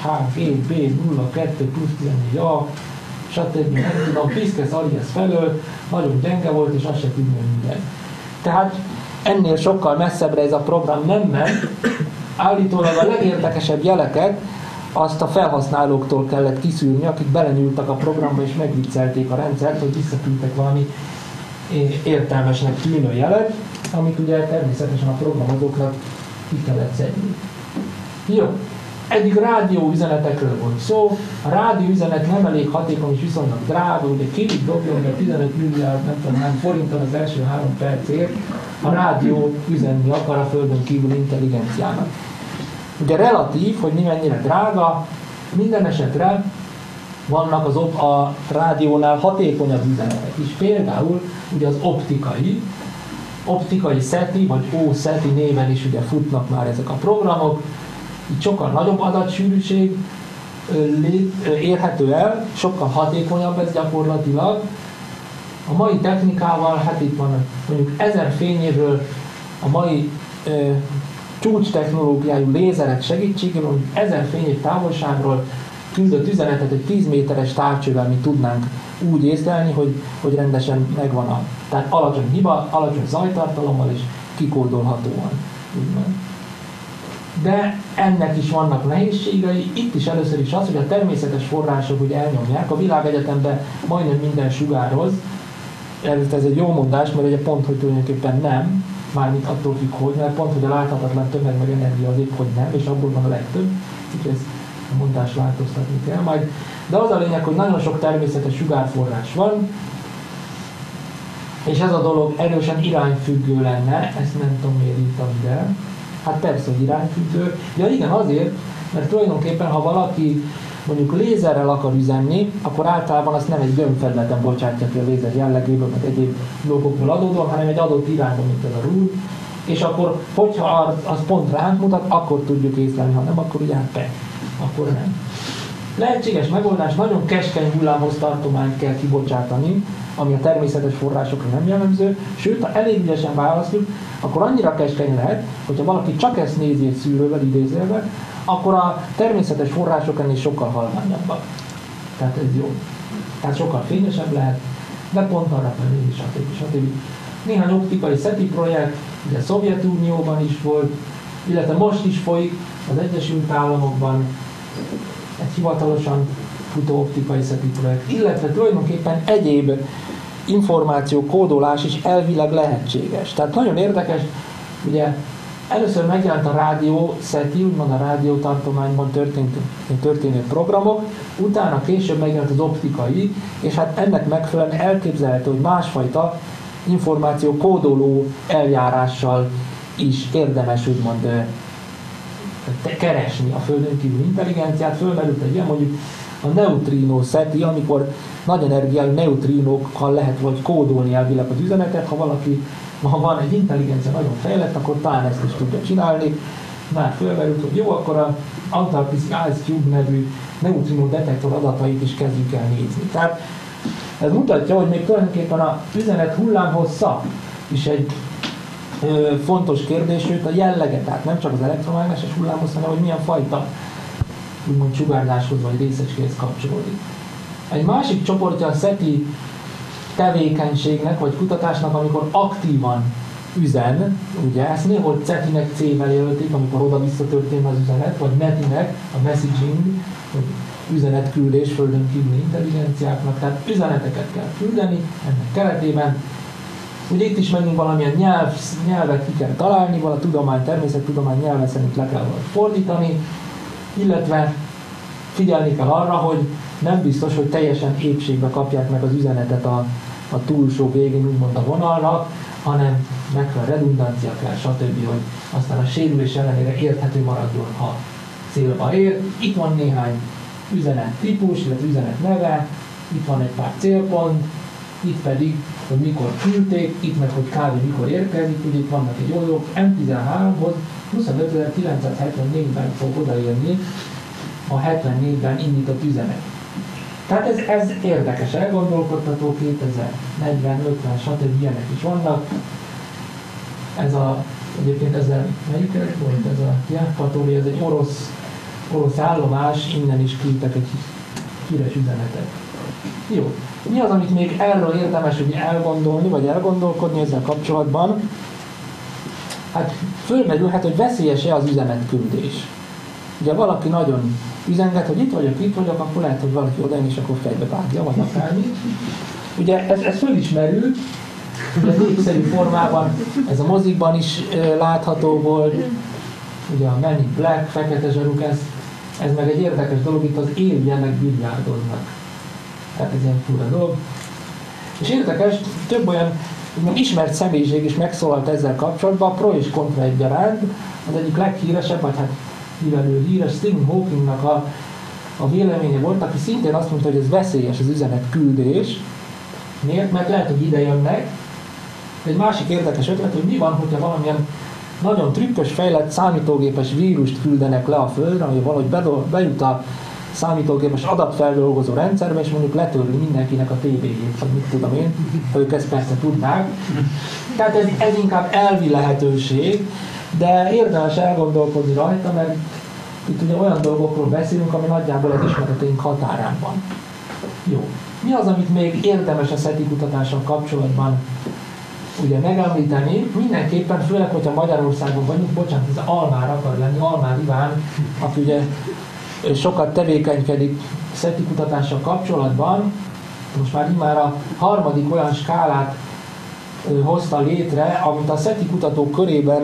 SHGB02+14A, stb. Nem tudom, Pisces Alias felől, nagyon gyenge volt, és azt se tudni, hogy minden. Tehát ennél sokkal messzebbre ez a program nem ment. Állítólag a legérdekesebb jeleket azt a felhasználóktól kellett kiszűrni, akik belenyúltak a programba és megviccelték a rendszert, hogy visszaküldtek valami értelmesnek tűnő jelet, amit ugye természetesen a programozóknak ki kellett szedni. Jó, eddig rádió üzenetekről volt szó, a rádió üzenet nem elég hatékony és viszonylag drága, ugye Kibit dobjon be 15 milliárd, nem tudom hány forinton az első 3 percért, a rádió üzenni akar a földön kívül intelligenciának. Ugye relatív, hogy mi mennyire drága, minden esetre vannak a rádiónál hatékonyabb üzenetek is. Például ugye az optikai SETI, vagy OSETI néven is ugye futnak már ezek a programok. Itt sokkal nagyobb adatsűrűség érhető el, sokkal hatékonyabb ez gyakorlatilag. A mai technikával, hát itt van mondjuk 1000 fényévről a mai csúcs technológiájú lézerek segítségével, hogy 1000 fényév távolságról küldött üzenetet egy 10 méteres távcsővel mi tudnánk úgy észlelni, hogy rendesen megvan tehát alacsony hiba, alacsony zajtartalommal és kikódolhatóan. De ennek is vannak nehézségei. Itt is először is az, hogy a természetes források ugye elnyomják. A világegyetemben majdnem minden sugároz. Ez egy jó mondás, mert ugye pont, hogy tulajdonképpen nem, mármint attól függ, hogy, mert pont, hogy a láthatatlan tömeg meg energia az épp, hogy nem, és abból van a legtöbb. Úgyhogy ezt a mondást változtatni kell majd. De az a lényeg, hogy nagyon sok természetes sugárforrás van, és ez a dolog erősen irányfüggő lenne, ezt nem tudom miért írtam ide. Hát persze, hogy irányfüggő. Ja igen, azért, mert tulajdonképpen, ha valaki mondjuk lézerrel akar üzenni, akkor általában azt nem egy gömbfelületen bocsátja ki a lézer jellegéből, meg egyéb dolgokból adódóan, hanem egy adott irányba, mint ez a rúd. És akkor, hogyha az pont ránk mutat, akkor tudjuk észlelni, ha nem, akkor ugye akkor nem. Lehetséges megoldás, nagyon keskeny hullámhoz tartományt kell kibocsátani, ami a természetes forrásokra nem jellemző, sőt, ha elég ügyesen választjuk, akkor annyira keskeny lehet, hogyha valaki csak ezt nézi egy szűrővel, idézővel, akkor a természetes források ennél sokkal halványabbak. Tehát ez jó. Tehát sokkal fényesebb lehet, de pont arra felé, stb. Néhány optikai SETI projekt, ugye a Szovjetunióban is volt, illetve most is folyik az Egyesült Államokban egy hivatalosan futó optikai SETI projekt, illetve tulajdonképpen egyéb információ kódolás is elvileg lehetséges. Tehát nagyon érdekes, ugye először megjelent a rádió SETI, úgymond a rádiótartományban történő programok, utána később megjelent az optikai, és hát ennek megfelelően elképzelhető, hogy másfajta információ kódoló eljárással is érdemes úgymond keresni a Földön kívül intelligenciát, fölmerült egy ilyen mondjuk a neutrino SETI, amikor nagy energiájú neutrinókkal lehet vagy kódolni elvileg az üzenetet, ha van egy intelligencia nagyon fejlett, akkor talán ezt is tudja csinálni. Már fölmerült, hogy jó, akkor az Antarctic Ice Cube nevű neutrino detektor adatait is kezdjük el nézni. Tehát ez mutatja, hogy még tulajdonképpen az üzenet hullámhossza is egy fontos kérdés, sőt a jellege, tehát nem csak az elektromágneses hullámhossz, hanem hogy milyen fajta úgymond sugárzáshoz vagy részecskéhez kapcsolódik. Egy másik csoportja a SETI tevékenységnek vagy kutatásnak, amikor aktívan üzen, ugye ezt néhol CETI-nek C-vel jelölték, amikor oda-vissza történik az üzenet, vagy METI-nek, a messaging, vagy üzenetküldés földön kívüli intelligenciáknak, tehát üzeneteket kell küldeni ennek keretében. Ugye itt is megint valamilyen nyelvet ki kell találni, a tudomány, természettudomány nyelve szerint le kell fordítani, illetve figyelni kell arra, hogy nem biztos, hogy teljesen épségbe kapják meg az üzenetet a túlsó végén, úgymond a vonalra, hanem megfelelő redundancia kell, stb., hogy aztán a sérülés ellenére érthető maradjon, ha célba ér. Itt van néhány üzenet típus, illetve üzenet neve, itt van egy pár célpont, itt pedig, hogy mikor küldték, itt meg, hogy kb. Mikor érkezik, ugye itt vannak egy oldalok, M13-hoz 25.974-ben fog odaérni a 74-ben indított üzenet. Tehát ez érdekes, elgondolkodtató, 2040, 50, stb. Ilyenek is vannak. Egyébként ezzel melyik volt? Ez a Jevpatori, ez egy orosz állomás, innen is küldtek egy híres üzenetet. Jó. Mi az, amit még erről érdemes ugye elgondolni, vagy elgondolkodni ezzel kapcsolatban? Hát fölmerülhet, hogy veszélyes-e az üzenetküldés. Ugye valaki nagyon üzenget, hogy itt vagyok, akkor lehet, hogy valaki odajön és akkor fejbe vágja, vagy akármi. Ugye ez fölismerül, ugye népszerű formában, ez a mozikban is látható volt, ugye a Men in Black, fekete zsaruk, ez meg egy érdekes dolog, itt az éljenek biliárdoznak. Tehát ez ilyen fura dolog. És érdekes, több olyan ismert személyiség is megszólalt ezzel kapcsolatban, pro és kontra egyaránt. Az egyik leghíresebb, vagy hát mivel ő híres, Stephen Hawkingnak a véleménye volt, aki szintén azt mondta, hogy ez veszélyes az üzenetküldés. Miért? Mert lehet, hogy ide jönnek. Egy másik érdekes ötlet, hogy mi van, hogyha valamilyen nagyon trükkös, fejlett számítógépes vírust küldenek le a Földre, ami valahogy bejut a számítógépes adatfeldolgozó rendszerbe, és mondjuk letörli mindenkinek a tévéjét, vagy mit tudom én, ők ezt persze tudnák. Tehát ez inkább elvi lehetőség, de érdemes elgondolkodni rajta, mert itt ugye olyan dolgokról beszélünk, ami nagyjából az ismereteink határán van. Jó. Mi az, amit még érdemes a SETI kutatással kapcsolatban ugye megemlíteni? Mindenképpen, főleg, hogyha Magyarországon vagyunk, bocsánat, ez Almár akar lenni, Almár Iván, aki ugye sokat tevékenykedik SETI kutatással kapcsolatban, most már immár a harmadik olyan skálát hozta létre, amit a SETI kutatók körében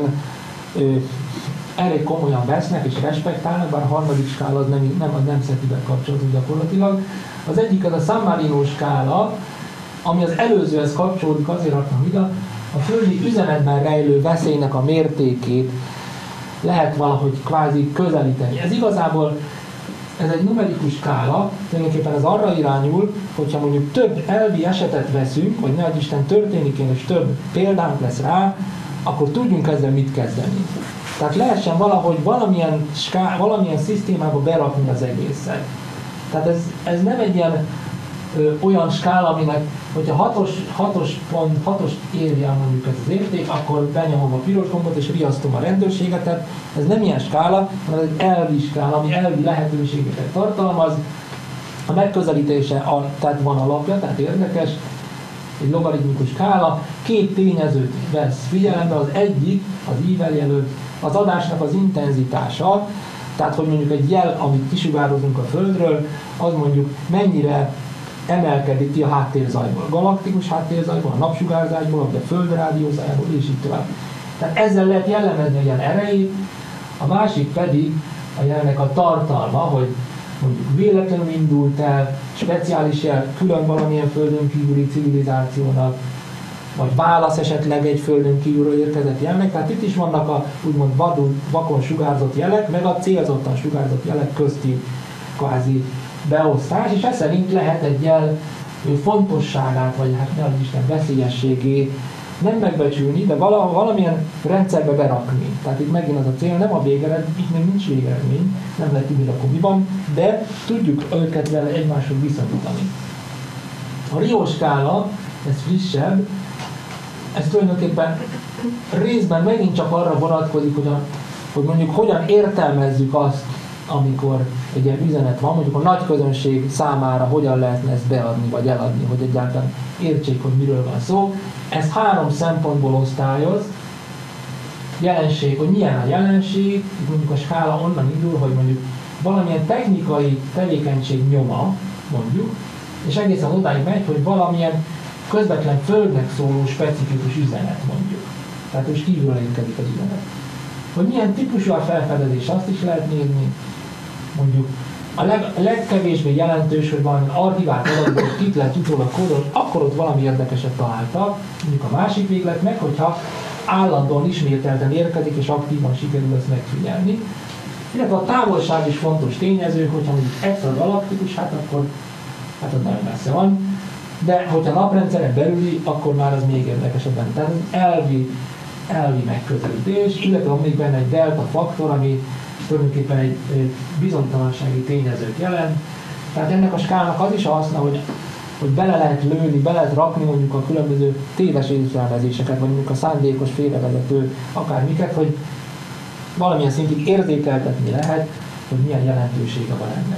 elég komolyan vesznek és respektálnak, bár a harmadik skála az nem SETI-vel kapcsolatos gyakorlatilag. Az egyik az a San Marino skála, ami az előzőhez kapcsolódik, azért raktam ide, a földi üzenetben rejlő veszélynek a mértékét lehet valahogy kvázi közelíteni. Ez igazából ez egy numerikus skála, tulajdonképpen ez arra irányul, hogyha mondjuk több elvi esetet veszünk, vagy ne adj Isten történik és több példánk lesz rá, akkor tudjunk ezzel mit kezdeni. Tehát lehessen valahogy valamilyen szisztémába berakni az egészet. Tehát ez nem egy ilyen olyan skála, aminek, hogyha 6-os érje mondjuk ez az érték, akkor benyomom a piros gombot és riasztom a rendőrséget. Tehát ez nem ilyen skála, hanem ez egy elvi skála, ami elvi lehetőségeket tartalmaz. A megközelítése tehát van alapja, tehát érdekes, egy logaritmikus skála, két tényezőt vesz figyelembe, az egyik, az ível jelölt, az adásnak az intenzitása, tehát hogy mondjuk egy jel, amit kisugározunk a Földről, az mondjuk mennyire emelkedik ki a háttérzajból, a galaktikus háttérzajból, a napsugárzásból, vagy a Föld rádiózájából, és így tovább. Tehát ezzel lehet jellemezni a jel erejét, a másik pedig a jelnek a tartalma, hogy mondjuk véletlenül indult el, speciális jel, külön valamilyen földön kívüli civilizációnak, vagy válasz esetleg egy földön kívülről érkezett jelnek, tehát itt is vannak a úgymond vakon sugárzott jelek, meg a célzottan sugárzott jelek közti kvázi beosztás, és ez szerint lehet egy jel fontosságát, vagy hát ne az Isten veszélyességét nem megbecsülni, de valamilyen rendszerbe berakni. Tehát itt megint az a cél, nem a végeredmény, itt még nincs végeredmény, nem lehet tudni, akkor mi van, de tudjuk őket vele egymáshoz viszonyítani. A Rio skála, ez frissebb, ez tulajdonképpen részben megint csak arra vonatkozik, hogy mondjuk hogyan értelmezzük azt, amikor egy ilyen üzenet van, mondjuk a nagy közönség számára hogyan lehetne ezt beadni, vagy eladni, hogy egyáltalán értsék, hogy miről van szó. Ez 3 szempontból osztályoz. Jelenség, hogy milyen a jelenség, mondjuk a skála onnan indul, hogy mondjuk valamilyen technikai tevékenység nyoma, mondjuk, és egészen odáig megy, hogy valamilyen közvetlen földnek szóló specifikus üzenet, mondjuk. Tehát most kívülről érkezik az üzenet. Hogy milyen típusú a felfedezés, azt is lehet nézni. Mondjuk a legkevésbé jelentős, hogy valami archivált adatból itt lett utólag kódol, akkor ott valami érdekeset találtak. Mondjuk a másik véglet meg, hogyha állandóan ismételten érkezik, és aktívan sikerül ezt megfigyelni. Illetve a távolság is fontos tényező, hogyha mondjuk extra galaktikus, hát akkor hát az nagyon messze van. De hogyha naprendszeren belüli, akkor már az még érdekesebben. Tehát az elvi megközelítés, illetve van még benne egy delta faktor, ami tulajdonképpen egy bizonytalansági tényezőt jelent. Tehát ennek a skálának az is a haszna, hogy bele lehet lőni, bele lehet rakni mondjuk a különböző téves értelmezéseket, vagy mondjuk a szándékos félrevezető akármiket, hogy valamilyen szintig érzékeltetni lehet, hogy milyen jelentősége van ennek.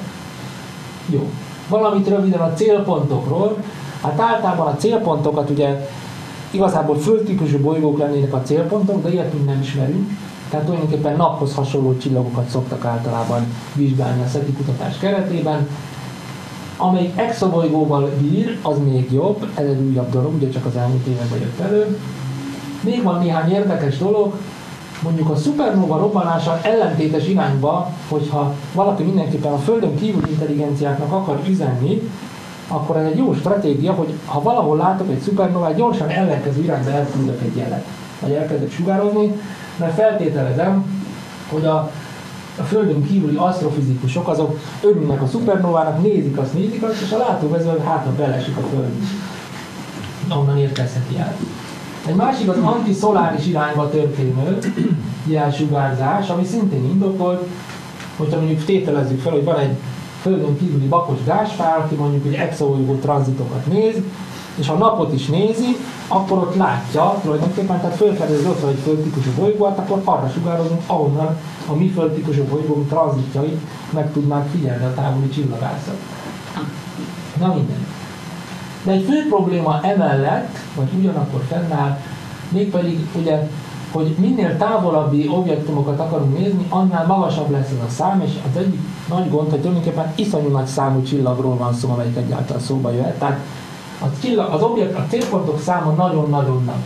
Jó. Valamit röviden a célpontokról. Hát általában a célpontokat ugye igazából földtípusú bolygók lennének a célpontok, de ilyet még nem ismerünk. Tehát tulajdonképpen naphoz hasonló csillagokat szoktak általában vizsgálni a SETI kutatás keretében. Amelyik exobolygóval bír, az még jobb, ez egy újabb dolog, ugye csak az elmúlt években jött elő. Még van néhány érdekes dolog, mondjuk a szupernóva robbanása ellentétes irányba, hogyha valaki mindenképpen a Földön kívüli intelligenciáknak akar üzenni, akkor ez egy jó stratégia, hogy ha valahol látok egy szupernóvát, gyorsan ellenkező irányba elküldök egy jelet, vagy elkezdek sugározni, mert feltételezem, hogy a Földön kívüli asztrofizikusok azok örülnek a szupernóvának, nézik azt, és a látóvező hátra belesik a Föld, onnan érkezheti el. Egy másik az antiszoláris irányba történő jelsugárzás, ami szintén indokolt, hogyha mondjuk tételezzük fel, hogy van egy Földön kívüli vakos gázsfár, aki mondjuk egy exobolygó tranzitokat néz, és ha a napot is nézi, akkor ott látja tulajdonképpen, tehát fölfedezi ott van egy földtípusú bolygót, akkor arra sugározunk, ahonnan a mi földtípusú bolygónk tranzitjait meg tudnánk figyelni a távoli csillagászat. Na minden. De egy fő probléma emellett, vagy ugyanakkor fennáll, mégpedig ugye, hogy minél távolabbi objektumokat akarunk nézni, annál magasabb lesz ez a szám, és az egyik nagy gond, hogy tulajdonképpen iszonyú nagy számú csillagról van szó, amelyik egyáltalán szóba jöhet. Tehát a célpontok száma nagyon-nagyon nagy.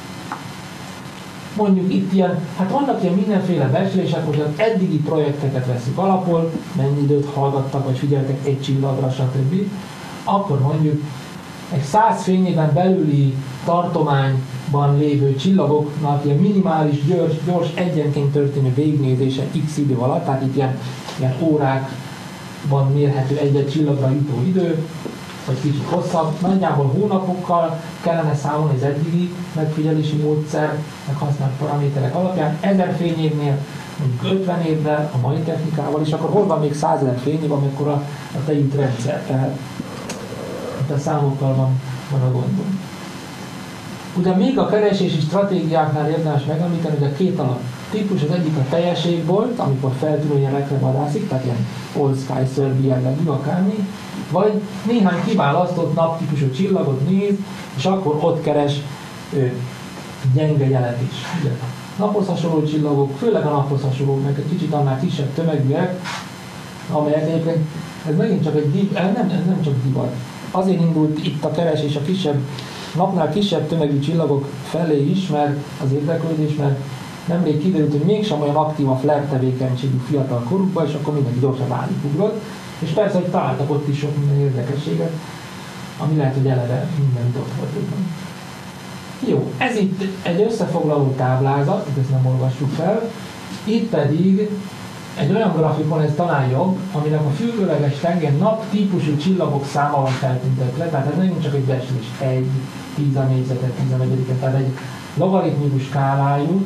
Mondjuk itt ilyen, hát vannak ilyen mindenféle becslések, hogy az eddigi projekteket veszük alapul, mennyi időt hallgattak, vagy figyeltek egy csillagra, stb. Akkor mondjuk egy 100 fényéven belüli tartományban lévő csillagoknak ilyen minimális, gyors egyenként történő végignézése x idő alatt, tehát itt ilyen órákban mérhető egy-egy csillagra jutó idő, vagy kicsit hosszabb, nagyjából hónapokkal kellene számolni az eddigi megfigyelési módszer, meg használt paraméterek alapján, 1000 fényévnél, mondjuk 50 évvel, a mai technikával, és akkor hol van még 100 000 fényév, amikor a tejút rendszer, tehát itt a számokkal van a gondom. Ugye még a keresési stratégiáknál érdemes megemlíteni, hogy a két alap típus, az egyik a teljes égbolt, amikor feltűnő jelekre vadászik, tehát ilyen All Sky Survey jellegű akármi, vagy néhány kiválasztott naptípusú csillagot néz, és akkor ott keres gyenge jelet is. Ugye, naphoz hasonló csillagok, főleg a naphoz hasonló, meg egy kicsit annál kisebb tömegűek, amelyek egyébként, ez megint csak ez nem csak divat. Azért indult itt a keresés a napnál kisebb tömegű csillagok felé is, mert az érdeklődés, mert nemrég kiderült, hogy mégsem olyan aktív a flare tevékenységű fiatal korukban, és akkor mindenki gyorsan állítugrott. És persze, hogy találtak ott is sok minden érdekességet, ami lehet, hogy eleve minden ott volt. Jó, ez itt egy összefoglaló táblázat, ezt nem olvassuk fel, itt pedig egy olyan grafikon, ez talán jobb, aminek a függőleges tengely nap típusú csillagok száma van feltüntetve, tehát ez nem csak egy becslés, 1, 10 a négyzetet, 11-et, tehát egy logaritmikus skálájú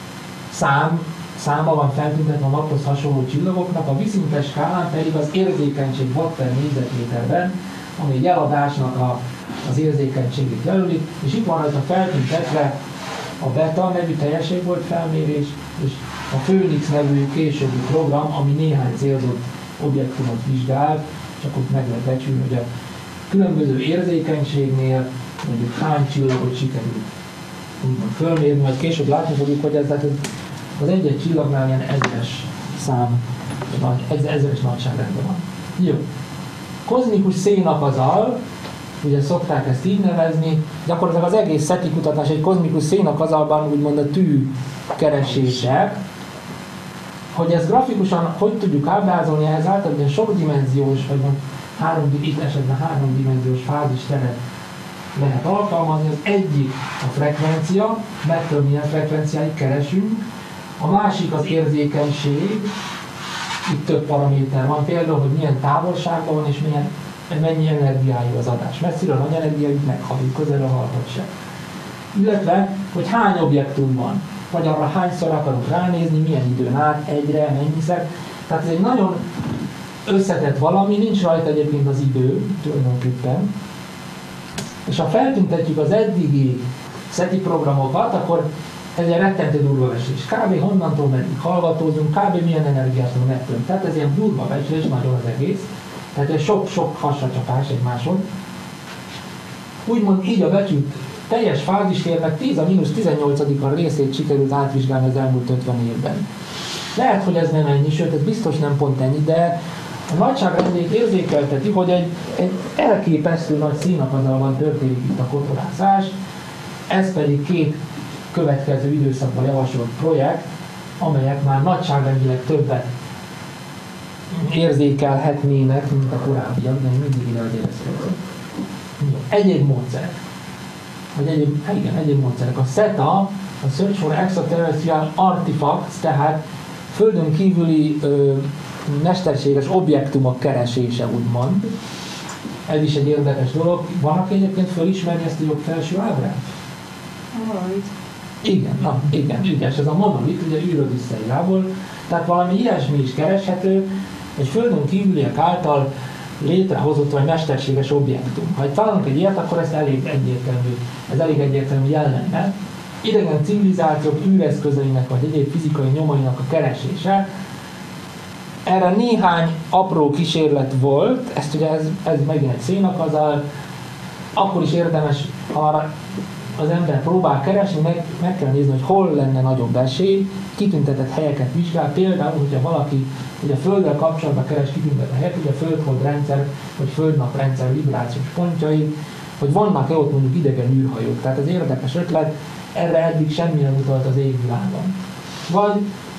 száma van feltüntetve a naphoz hasonló csillagoknak, a viszintes skálán pedig az érzékenység watt per négyzetméterben, ami egy eladásnak az érzékenységét jelöli, és itt van rajta feltüntetve a beta nevű teljességvolt felmérés, és a Phoenix nevű későbbi program, ami néhány célzott objektumot vizsgál, csak ott meg lehet becsülni, hogy a különböző érzékenységnél mondjuk hány csillagot sikerült fölmérni, majd később látni fogjuk, hogy ez az egy-egy csillagnál ilyen ezeres szám, ezeres nagyságrendben van. Jó. Kozmikus szénakazal, ugye szokták ezt így nevezni, gyakorlatilag az egész SETI kutatás egy kozmikus szénakazalban úgymond a tű keresése. Hogy ezt grafikusan hogy tudjuk ábrázolni, ehhez általában sokdimenziós, vagy itt esetben háromdimenziós fázisteret lehet alkalmazni. Az egyik a frekvencia, mert több milyen frekvenciáit keresünk, a másik az érzékenység, itt több paraméter van, például, hogy milyen távolságban van és mennyi energiájú az adás. Messziről nagy energiájú meghalljuk, közelről hallhat se. Illetve, hogy hány objektum van, vagy arra hányszor akarunk ránézni, milyen időn át, egyre, mennyiszer. Tehát ez egy nagyon összetett valami, nincs rajta egyébként az idő tulajdonképpen. És ha feltüntetjük az eddigi SETI programokat, akkor ez egy rettentő durva becslés. Kb. Honnantól meddig hallgatózunk, kb. Milyen energiát mettünk. Tehát ez ilyen durva becslés, nagyon az egész. Tehát egy sok-sok hasracsapás egymáson. Úgymond így a becsült teljes fázistérnek 10 a mínusz 18-a részét sikerült átvizsgálni az elmúlt 50 évben. Lehet, hogy ez nem ennyi, sőt, ez biztos nem pont ennyi, de a nagyságrendjét érzékelteti, hogy egy elképesztő nagy szénakazalban történik itt a kotorászás, ez pedig 2 következő időszakban javasolt projekt, amelyek már nagyságrendileg többet érzékelhetnének, mint a korábbiak, de mindig ide érezhető. Egyéb módszer. Vagy egyéb módszerek. A SETA, a Search for Extraterrestrial Artifacts, tehát földön kívüli mesterséges objektumok keresése, úgymond. Ez is egy érdekes dolog. Van, aki egyébként fölismeri ezt a jobb felső ábrát? Monolit. Igen, ügyes. Ez a monolit, ugye űrodisszeiából. Tehát valami ilyesmi is kereshető, egy földön kívüliek által létrehozott vagy mesterséges objektum. Ha találunk egy ilyet, akkor ez elég egyértelmű jellemre. Idegen civilizációk űreszközeinek vagy egyéb fizikai nyomainak a keresése. Erre néhány apró kísérlet volt, ezt ugye ez megint egy szénakazal, akkor is érdemes, ha az ember próbál keresni, meg kell nézni, hogy hol lenne nagyobb esély, kitüntetett helyeket vizsgál, például, hogyha valaki ugye a Földdel kapcsolatban keres kitüntetett helyet, ugye a Föld-Hold-rendszer, vagy Föld-Nap-rendszer vibrációs pontjai, hogy vannak-e ott mondjuk idegen űrhajók. Tehát ez érdekes ötlet, erre eddig semmilyen utalt az égvilágon. Vagy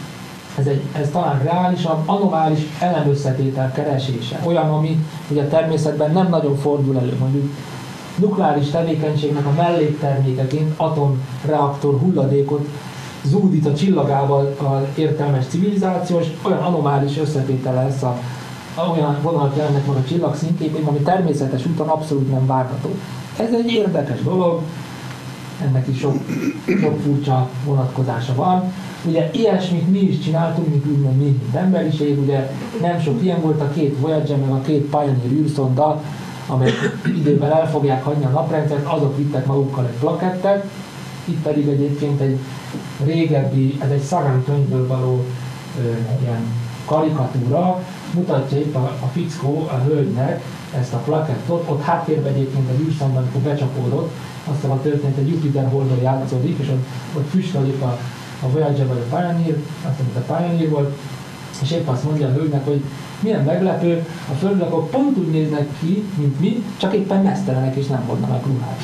ez talán reálisabb, anomális elemösszetétel keresése. Olyan, ami ugye a természetben nem nagyon fordul elő, mondjuk nukleáris tevékenységnek a melléktermékeként atomreaktor hulladékot zúdít a csillagával az értelmes civilizáció, és olyan anomális összetétele lesz, olyan vonalak jelennek meg a csillag színképén, ami természetes úton abszolút nem várható. Ez egy érdekes dolog, ennek is sok furcsa vonatkozása van. Ugye ilyesmit mi is csináltunk, mint mint emberiség, ugye nem sok ilyen volt, a 2 Voyager meg a 2 Pioneer űrszonda, amelyek időben el fogják hagyni a naprendszert, azok vittek magukkal egy plakettet, itt pedig egyébként egy régebbi, ez egy Sagan könyvből való ilyen karikatúra, mutatja itt a fickó a hölgynek ezt a plakettot, ott háttérben egyébként az űrszonda, amikor becsapódott, aztán a történet egy Jupiter holdon játszódik, és ott füstölik a Voyager vagy a Pioneer, azt mondja, a Pioneer volt, és épp azt mondja a hölgynek, hogy milyen meglepő, a földlakók pont úgy néznek ki, mint mi, csak éppen mesztelenek és nem hordanak ruhát.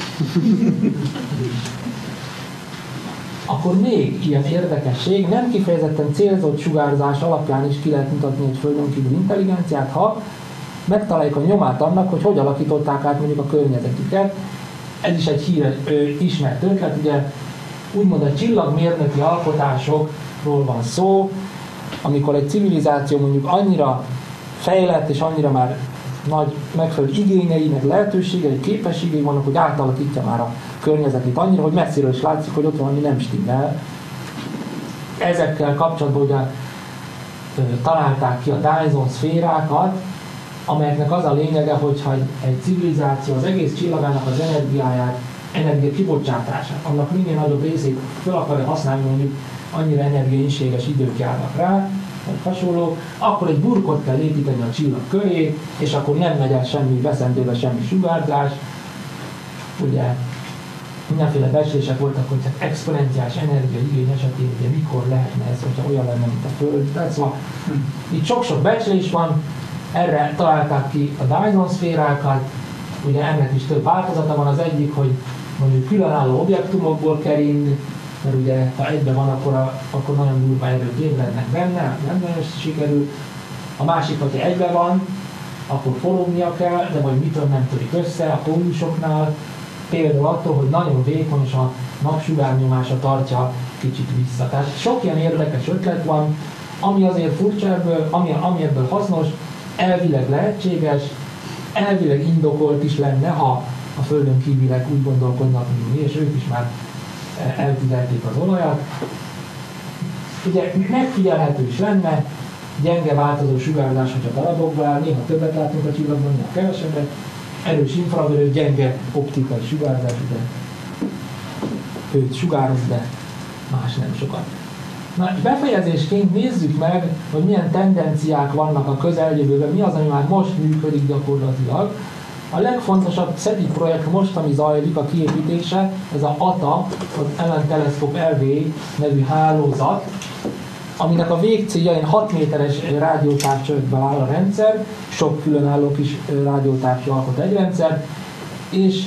Akkor még ilyen érdekesség, nem kifejezetten célzott sugárzás alapján is ki lehet mutatni egy földön kívül intelligenciát, ha megtaláljuk a nyomát annak, hogy alakították át mondjuk a környezetüket. Ez is egy ismert ötlet, ugye úgymond a csillagmérnöki alkotásokról van szó, amikor egy civilizáció mondjuk annyira fejlett és annyira már nagy megfelelő igényei, meg lehetőségei, képességei vannak, hogy átalakítja már a környezetét annyira, hogy messziről is látszik, hogy ott van, ami nem stimmel. Ezekkel kapcsolatban ugye találták ki a Dyson szférákat, amelyeknek az a lényege, hogyha egy civilizáció az egész csillagának az energiáját, energia kibocsátását, annak minél nagyobb részét fel akarja használni, mondjuk annyira energiainséges idők járnak rá, vagy hasonló, akkor egy burkot kell építeni a csillag köré, és akkor nem megy el semmi veszendőbe, semmi sugárzás. Ugye mindenféle becslések voltak, hogy exponenciális energiaigény esetén ugye mikor lehetne ez, hogyha olyan lenne, mint a Föld. Tehát szóval itt sok-sok becslés van, erre találták ki a Dyson szférákat, ugye ennek is több változata van, az egyik, hogy mondjuk különálló objektumokból kering, mert ugye ha egyben van, akkor nagyon durva erők ébrednek benne, nem nagyon sikerül. A másik, hogyha egyben van, akkor forognia kell, de vagy mitől nem törik össze a pólusoknál, például attól, hogy nagyon vékony és a napsugárnyomása tartja kicsit vissza. Tehát sok ilyen érdekes ötlet van, ami azért furcsa ebből, ami ebből hasznos, elvileg lehetséges, elvileg indokolt is lenne, ha a Földön kívüliek úgy gondolkodnak, mint mi, és ők is már eltüzelték az olajat. Ugye megfigyelhető is lenne, gyenge változó sugárzás, hogyha darabokba áll, néha többet látunk a csillagban, néha kevesebbet, erős infraverő, gyenge optikai sugárzás, ugye őt sugároz, de más nem sokat. Na, befejezésként nézzük meg, hogy milyen tendenciák vannak a közeljövőben, mi az, ami már most működik gyakorlatilag. A legfontosabb SETI projekt most, ami zajlik, a kiépítése, ez a ATA, az Allen Telescope LV nevű hálózat, aminek a végcélja ilyen 6 méteres rádiótávcsövekből áll a rendszer, sok különálló kis rádiótávcső alkot egy rendszer, és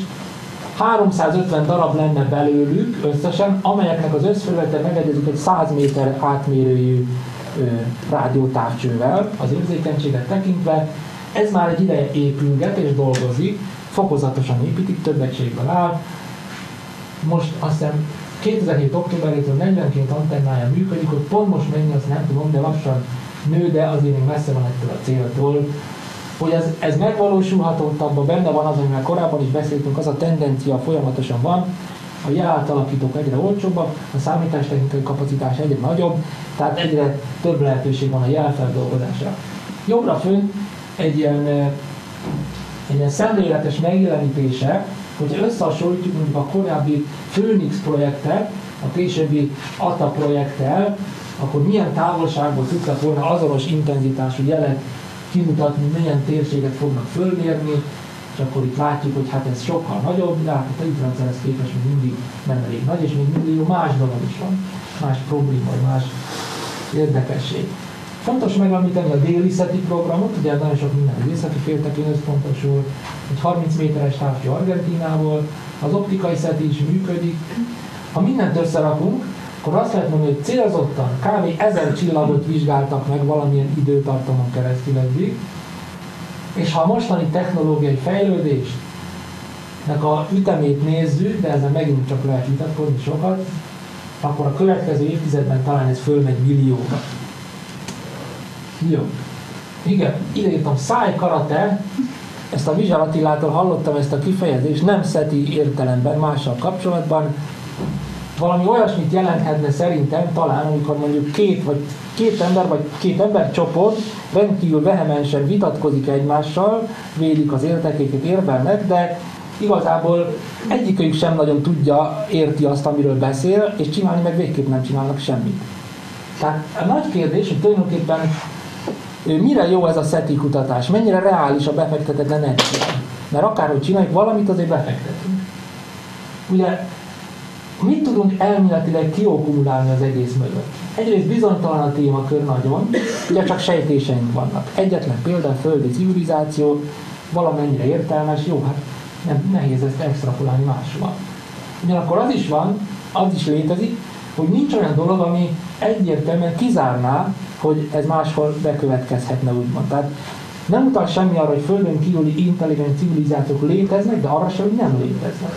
350 darab lenne belőlük összesen, amelyeknek az összfelülete megegyezik egy 100 méter átmérőjű rádiótávcsővel, az érzékenységet tekintve. Ez már egy ideje épülget és dolgozik, fokozatosan építik, több egységből áll. Most azt hiszem 2007. októberétől 42 antennája működik, hogy pont most mennyi, azt nem tudom, de lassan nő, de azért még messze van ettől a céltól. Hogy ez megvalósulhatóbb, benne van az, amivel korábban is beszéltünk, az a tendencia folyamatosan van, a jelátalakítók egyre olcsóbbak, a számítástechnikai kapacitás egyre nagyobb, tehát egyre több lehetőség van a jelfeldolgozásra. Jobbra fönn egy ilyen szemléletes megjelenítése, hogyha összehasonlítjuk mondjuk a korábbi Phoenix projekttel, a későbbi ATA projekttel, akkor milyen távolságból tudtak volna azonos intenzitású jelet kimutatni, milyen térséget fognak fölmérni, és akkor itt látjuk, hogy hát ez sokkal nagyobb, de hát a ütrendszerhez képest még mindig nem elég nagy, és még mindig más dolog is van, más probléma, vagy más érdekesség. Fontos megemlíteni a déli SETI programot, ugye nagyon sok minden az északi féltekén összpontosul, egy 30 méteres távcső Argentínából, az optikai SETI is működik. Ha mindent összerakunk, akkor azt lehet mondani, hogy célzottan kb. 1000 csillagot vizsgáltak meg valamilyen időtartamon keresztül eddig, és ha a mostani technológiai fejlődésnek a ütemét nézzük, de ezzel megint csak lehet vitatkozni sokat, akkor a következő évtizedben talán ez fölmegy millióra. Jó. Igen, ideírtam Sai Karate, ezt a Vizsár Attilától hallottam ezt a kifejezést, nem SETI értelemben, mással kapcsolatban. Valami olyasmit jelenthetne szerintem talán, amikor mondjuk két embercsoport rendkívül vehemensen vitatkozik egymással, védik az érdekéket, érvelnek, de igazából egyikőjük sem nagyon érti azt, amiről beszél, és csinálni meg végképp nem csinálnak semmit. Tehát a nagy kérdés, hogy tulajdonképpen mire jó ez a SETI kutatás, mennyire reális a befektetett energia, mert akárhogy csináljuk, valamit azért befektetünk. Ugye, mit tudunk elméletileg kiokumulálni az egész mögött? Egyrészt bizonytalan a témakör nagyon, ugye csak sejtéseink vannak. Egyetlen példa, a földi civilizáció, valamennyire értelmes, jó, hát nem nehéz ezt extrapolálni máshova. Ugyanakkor az is létezik, hogy nincs olyan dolog, ami egyértelműen kizárná, hogy ez máshol bekövetkezhetne, úgymond. Tehát Nem utal semmi arra, hogy Földön kívüli intelligens civilizációk léteznek, de arra sem, hogy nem léteznek.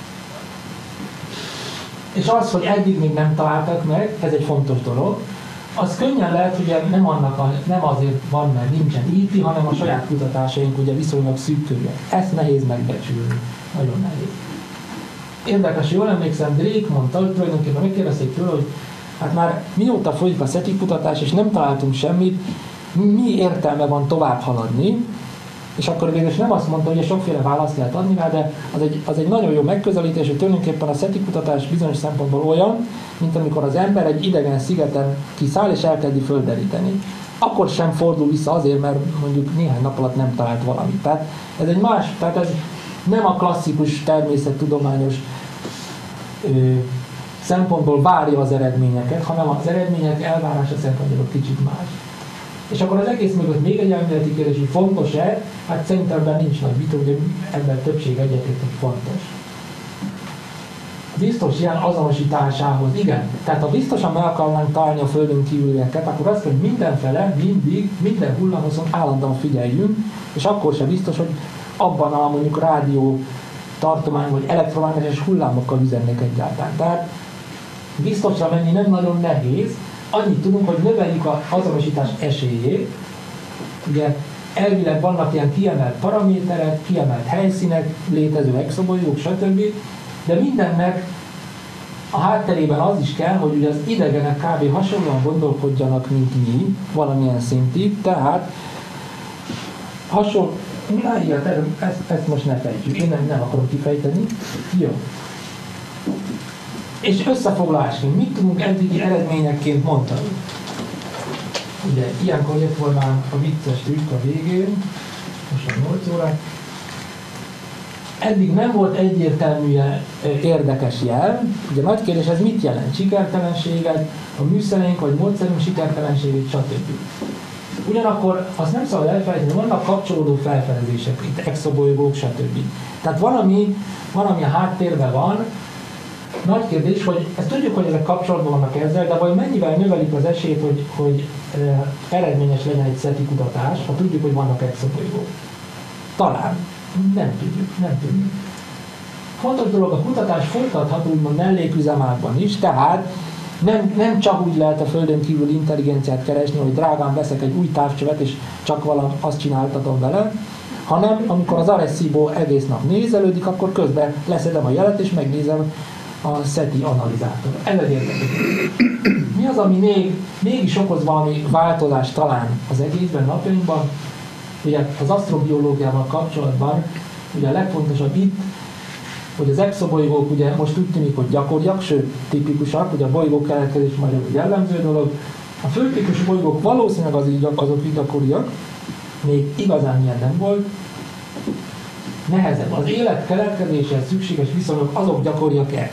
És az, hogy eddig még nem találtak meg, ez egy fontos dolog, az könnyen lehet, hogy nem azért van, mert nincsen IT, hanem a saját kutatásaink ugye viszonylag szűk körülök. Ezt nehéz megbecsülni. Nagyon nehéz. Érdekes, jól emlékszem, Drake mondta, hogy tulajdonképpen megkérdezték tőle, hogy hát már mióta folyik a SETI kutatás, és nem találtunk semmit, mi értelme van tovább haladni, és akkor végül is nem azt mondta, hogy sokféle választ lehet adni rá, de az egy nagyon jó megközelítés, hogy tulajdonképpen a SETI kutatás bizonyos szempontból olyan, mint amikor az ember egy idegen szigeten kiszáll és elkezdi földeríteni. Akkor sem fordul vissza azért, mert mondjuk néhány nap alatt nem talált valamit. Tehát ez egy más, tehát ez nem a klasszikus természettudományos szempontból várja az eredményeket, hanem az eredmények elvárása szempontjából kicsit más. És akkor az egész mögött még egy elméleti kérdés, hogy fontos-e? Hát szerintem ebben nincs nagy vita, ugye ebben többség egyetért, hogy fontos. Biztos ilyen azonosításához, igen. Tehát ha biztosan meg akarnánk találni a Földön kívülieket, akkor azt, hogy mindenfele, mindig, minden hullámoszon állandóan figyeljünk, és akkor sem biztos, hogy abban a mondjuk rádió tartomány vagy elektromágneses hullámokkal üzennek egyáltalán. Tehát biztosra menni nem nagyon nehéz, annyit tudunk, hogy növeljük az azonosítás esélyét. Ugye elvileg vannak ilyen kiemelt paraméterek, kiemelt helyszínek, létező exobolygók, stb. De mindennek a hátterében az is kell, hogy ugye az idegenek kb. Hasonlóan gondolkodjanak, mint mi, valamilyen szintig, tehát hasonló, ezt most ne fejtsük, én nem akarom kifejteni. Jó. És összefoglalásként, mit tudunk eddigi eredményekként mondani? Ugye, ilyenkor jött volna a vicces trükk a végén, most a 8 óra. Eddig nem volt egyértelműen érdekes jel. Ugye nagy kérdés, ez mit jelent? Sikertelenséget, a műszerénk vagy módszerünk sikertelenségét, stb. Ugyanakkor azt nem szabad elfelejteni, vannak kapcsolódó felfedezések, itt exobolygók, stb. Tehát valami a háttérben van. Nagy kérdés, hogy ezt tudjuk, hogy ezek kapcsolatban vannak ezzel, de vagy mennyivel növelik az esélyt, hogy eredményes legyen egy SETI kutatás, ha tudjuk, hogy vannak exobolygók. Talán. Nem tudjuk. Fontos dolog, a kutatás folytatható úgymond melléküzemákban is, tehát nem csak úgy lehet a Földön kívül intelligenciát keresni, hogy drágán veszek egy új távcsövet, és csak valami azt csináltatom vele, hanem amikor az Arecibo egész nap nézelődik, akkor közben leszedem a jelet, és megnézem a SETI analizátor. Ez egy érdekes. Mi az, ami mégis okoz valami változást talán az egészben, napjainkban? Ugye az asztrobiológiával kapcsolatban ugye a legfontosabb itt, hogy az exobolygók ugye most úgy tűnik, hogy gyakoriak, sőt tipikusak, ugye a bolygók keletkezés magyar jellemző dolog. A földtípusú bolygók valószínűleg azok gyakoriak, még igazán ilyen nem volt. Nehezebb. Az élet keletkezéshez szükséges viszonyok azok gyakoriak-e?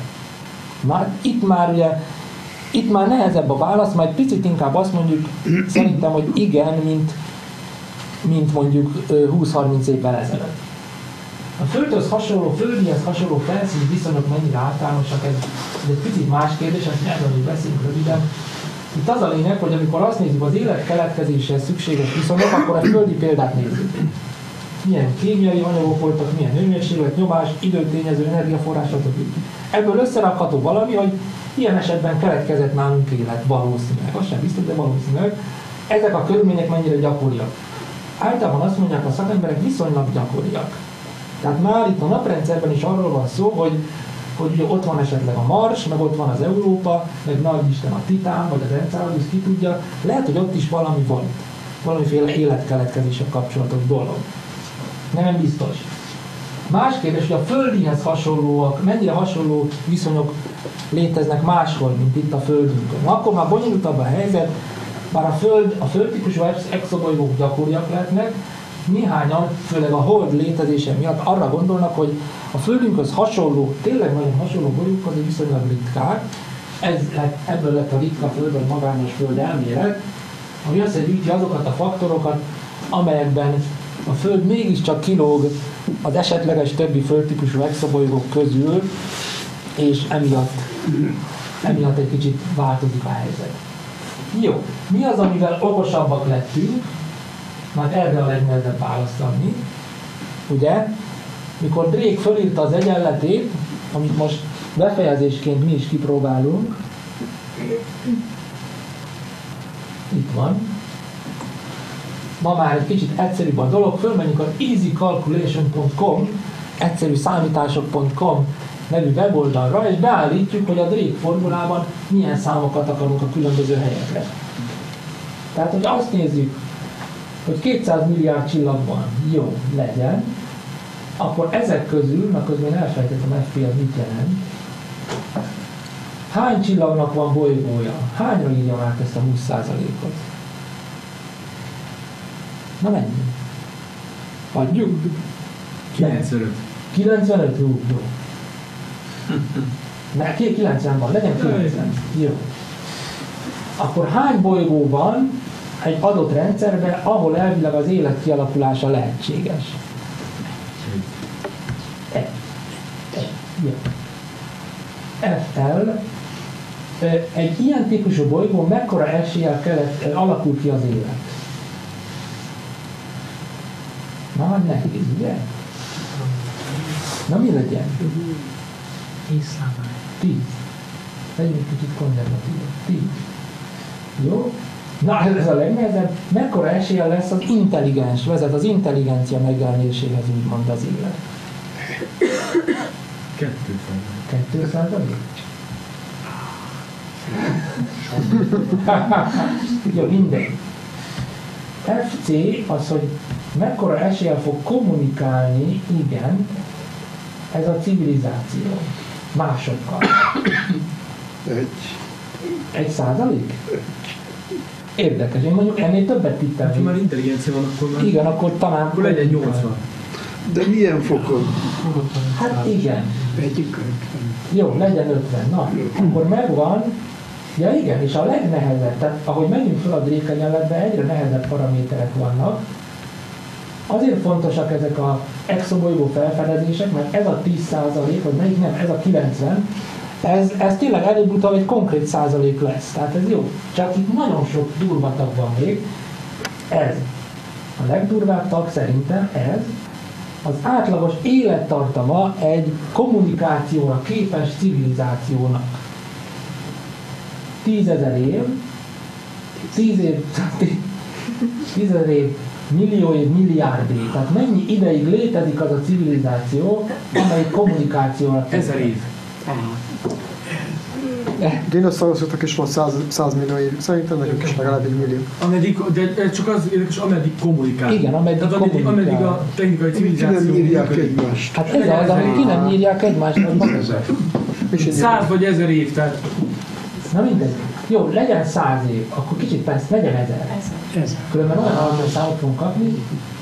Itt már nehezebb a válasz, majd picit inkább azt mondjuk szerintem, hogy igen, mint mondjuk 20-30 évvel ezelőtt. A Földhöz hasonló, földihez hasonló felszíni viszonyok mennyire általánosak, ez egy picit más kérdés, ezt erről is beszélünk röviden. Itt az a lényeg, hogy amikor azt nézzük, az élet keletkezéshez szükséges viszonyok, akkor a földi példát nézzük. Milyen kémiai anyagok voltak, milyen hőmérséklet, nyomás, időtényező, energiaforrás, stb. Ebből összerakható valami, hogy ilyen esetben keletkezett nálunk élet valószínűleg. Az sem biztos, de valószínűleg. Ezek a körülmények mennyire gyakoriak. Általában azt mondják a szakemberek, viszonylag gyakoriak. Tehát már itt a naprendszerben is arról van szó, hogy ugye ott van esetleg a Mars, meg ott van az Európa, meg nagy Isten a Titán, vagy az Enceladus, ki tudja. Lehet, hogy ott is valami volt. Valamiféle életkeletkezéssel kapcsolatos dolog. Nem biztos. Más kérdés, hogy a Földihez hasonlóak, mennyire hasonló viszonyok léteznek máshol, mint itt a Földünkön. Akkor már bonyolultabb a helyzet, bár a földtípusú exobolygók gyakoriak lehetnek, néhányan, főleg a hold létezése miatt arra gondolnak, hogy a Földünkhöz hasonló, tényleg nagyon hasonló bolygók azért viszonylag ritkák. Ebből lett a ritka Föld, vagy magányos Föld elmélet, ami összegyűjti azokat a faktorokat, amelyekben a Föld mégiscsak kilóg az esetleges többi földtípusú exobolygók közül, és emiatt egy kicsit változik a helyzet. Jó, mi az, amivel okosabbak lettünk? már erre a legnehezebb választ adni. Ugye, mikor Drake fölírta az egyenletét, amit most befejezésként mi is kipróbálunk, itt van. Ma már egy kicsit egyszerűbb a dolog, fölmenjünk az easycalculation.com, egyszerűszámítások.com nevű weboldalra, és beállítjuk, hogy a Drake formulában milyen számokat akarunk a különböző helyekre. Tehát, hogy azt nézzük, hogy 200 milliárd csillag van, jó, legyen, akkor ezek közül, na közben elfelejtettem, FP az mit jelent, hány csillagnak van bolygója? Hányra írjam át ezt a 20%-ot? Na mennyi? Adjuk? 95. 95? Jó. Ne, 90 van, legyen 90. Jó. Akkor hány bolygó van egy adott rendszerben, ahol elvileg az élet kialakulása lehetséges? Jó. FL, egy ilyen típusú bolygó mekkora eséllyel alakul ki az élet? Na, nehéz, ugye? Na, mi legyen? 10. 10. Legyünk kicsit konzervatívak. 10. Jó? Na, ez a legnehezebb. Mekkora eséllyel lesz az intelligens, vezet az intelligencia megjelenéséhez, úgymond az élet? 2%. Jó, mindegy. FC az, hogy mekkora eséllyel fog kommunikálni, igen, ez a civilizáció másokkal. 1%? Érdekes, én mondjuk ennél többet tittem. Ha már intelligencia van, akkor már... Igen, akkor talán... Akkor legyen 80. De milyen fokon? Hát igen. Egyik 50. Jó, legyen 50. Na, akkor megvan. Ja igen, és a legnehezebb, tehát ahogy megyünk fel a Drake egyenletbe, egyre nehezebb paraméterek vannak. Azért fontosak ezek a exobolygó felfedezések, mert ez a 10%, vagy melyik nem, ez a 90, ez tényleg előbb-utóbb egy konkrét százalék lesz. Tehát ez jó. Csak itt nagyon sok durva tag van még. Ez. A legdurvább tag szerintem ez. Az átlagos élettartama egy kommunikációra képes civilizációnak. 10 000 év, 10 000 év, millió év, milliárd év. Tehát mennyi ideig létezik az a civilizáció, amely kommunikációra képes? 1000 év. Dinoszauruszoknak is van 100 millió év, szerintem nekünk is legalább 1 millió. Ameddig, de csak az érdekes, ameddig kommunikál. Igen, ameddig tehát kommunikál. ameddig a technikai civilizáció... Nem írják egymást. Hát ez az, amit ki nem írják egymást. 100 vagy 1000 év, tehát... Na mindegy. Jó, legyen 100 év, akkor kicsit persze legyen 1000. Különben olyan alacsony számot fogunk kapni.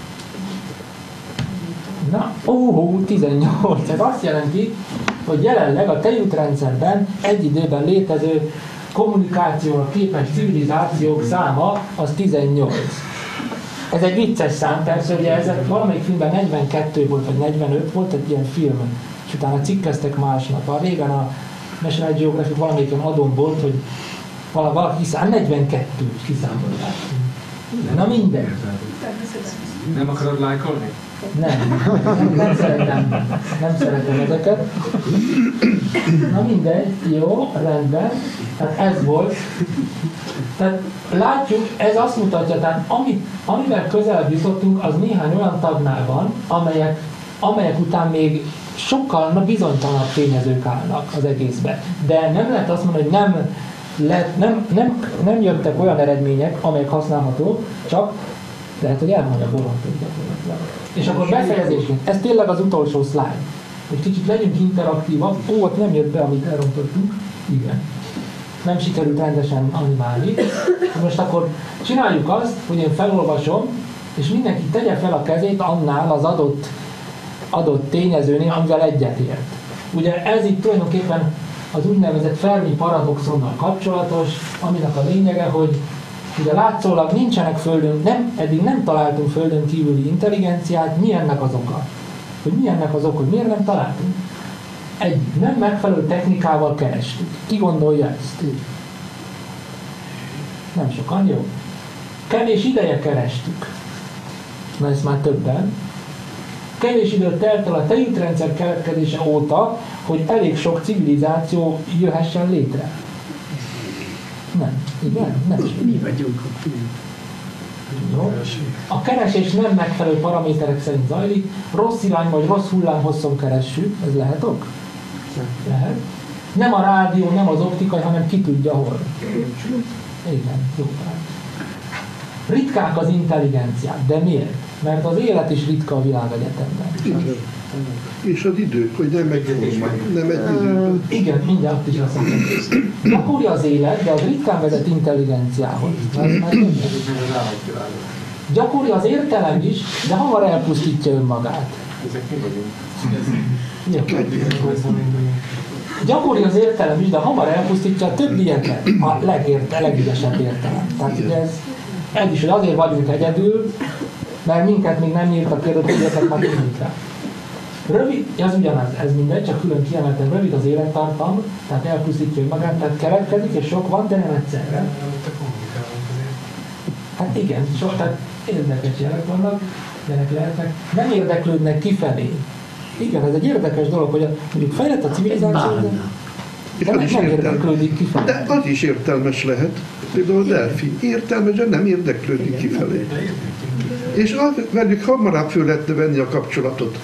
Na, 18. Ez azt jelenti, hogy jelenleg a tejútrendszerben egy időben létező kommunikációra képes civilizációk száma az 18. Ez egy vicces szám, persze, ugye ezek valamelyik filmben 42 volt, vagy 45 volt, egy ilyen film, és utána cikkeztek másnap. A régen a National Geographic valamelyiken adón volt, hogy valaki kiszám, 42 kiszámolták. Na mindegy. Nem akarod lájkolni? Nem szeretem ezeket. Na mindegy, jó, rendben. Tehát ez volt. Tehát látjuk, ez azt mutatja, tehát amivel közelebb jutottunk, az néhány olyan tagnál van, amelyek után még sokkal bizonytalanabb tényezők állnak az egészbe. De nem lehet azt mondani, hogy nem jöttek olyan eredmények, amelyek használhatók, csak lehet, hogy elmondja borontok gyakorlatilag. És akkor befejezésként, ez tényleg az utolsó slide. Hogy kicsit legyünk interaktívak. Ott nem jött be, amit elrontottunk. Igen. Nem sikerült rendesen animálni. Most akkor csináljuk azt, hogy én felolvasom, és mindenki tegye fel a kezét annál az adott tényezőnél, amivel egyetért. Ugye ez itt tulajdonképpen az úgynevezett Fermi paradoxonnal kapcsolatos, aminek a lényege, hogy ugye látszólag nincsenek földön, eddig nem találtunk földön kívüli intelligenciát, mi ennek az oka? Hogy mi ennek az oka, hogy miért nem találtunk? Egy nem megfelelő technikával kerestük. Ki gondolja ezt? Nem sokan, jó? Kevés ideje kerestük. Na ezt már többen. Kevés időt telt el a tejútrendszer keletkezése óta, hogy elég sok civilizáció jöhessen létre. Nem. Igen? Nem. Mi vagyunk a Jó. A keresés nem megfelelő paraméterek szerint zajlik, rossz irány vagy rossz hullámhosszon keressük, ez lehet ok? Lehet. Nem a rádió, nem az optikai, hanem ki tudja hol. Igen, jó. Ritkák az intelligenciák, de miért? Mert az élet is ritka a világegyetemben. És az idő, hogy nem egy időben. Igen, mindjárt is azt mondom. Gyakori az élet, de az ritkán vezet intelligenciához. Gyakori az értelem is, de hamar elpusztítja önmagát. Gyakori az értelem is, de hamar elpusztítja a többieket. A legügyesebb értelem. Tehát ugye ez is, hogy azért vagyunk egyedül, mert minket még nem írtak ki, a többieket már tudjuk rá. Rövid, ez ugyanaz, ez mindegy, csak külön kiemelten rövid az élettartam, tehát elpusztítja magát, tehát keletkezik, és sok van, de nem egyszerre. Hát igen, tehát érdekes jelek vannak, ilyenek lehetnek, nem érdeklődnek kifelé. Igen, ez egy érdekes dolog, hogy mondjuk fejlett a civilizáció, de nem érdeklődik kifelé. De az is értelmes lehet, például a delfin értelmes, de nem érdeklődik kifelé. És velük hamarabb föl lehetne venni a kapcsolatot.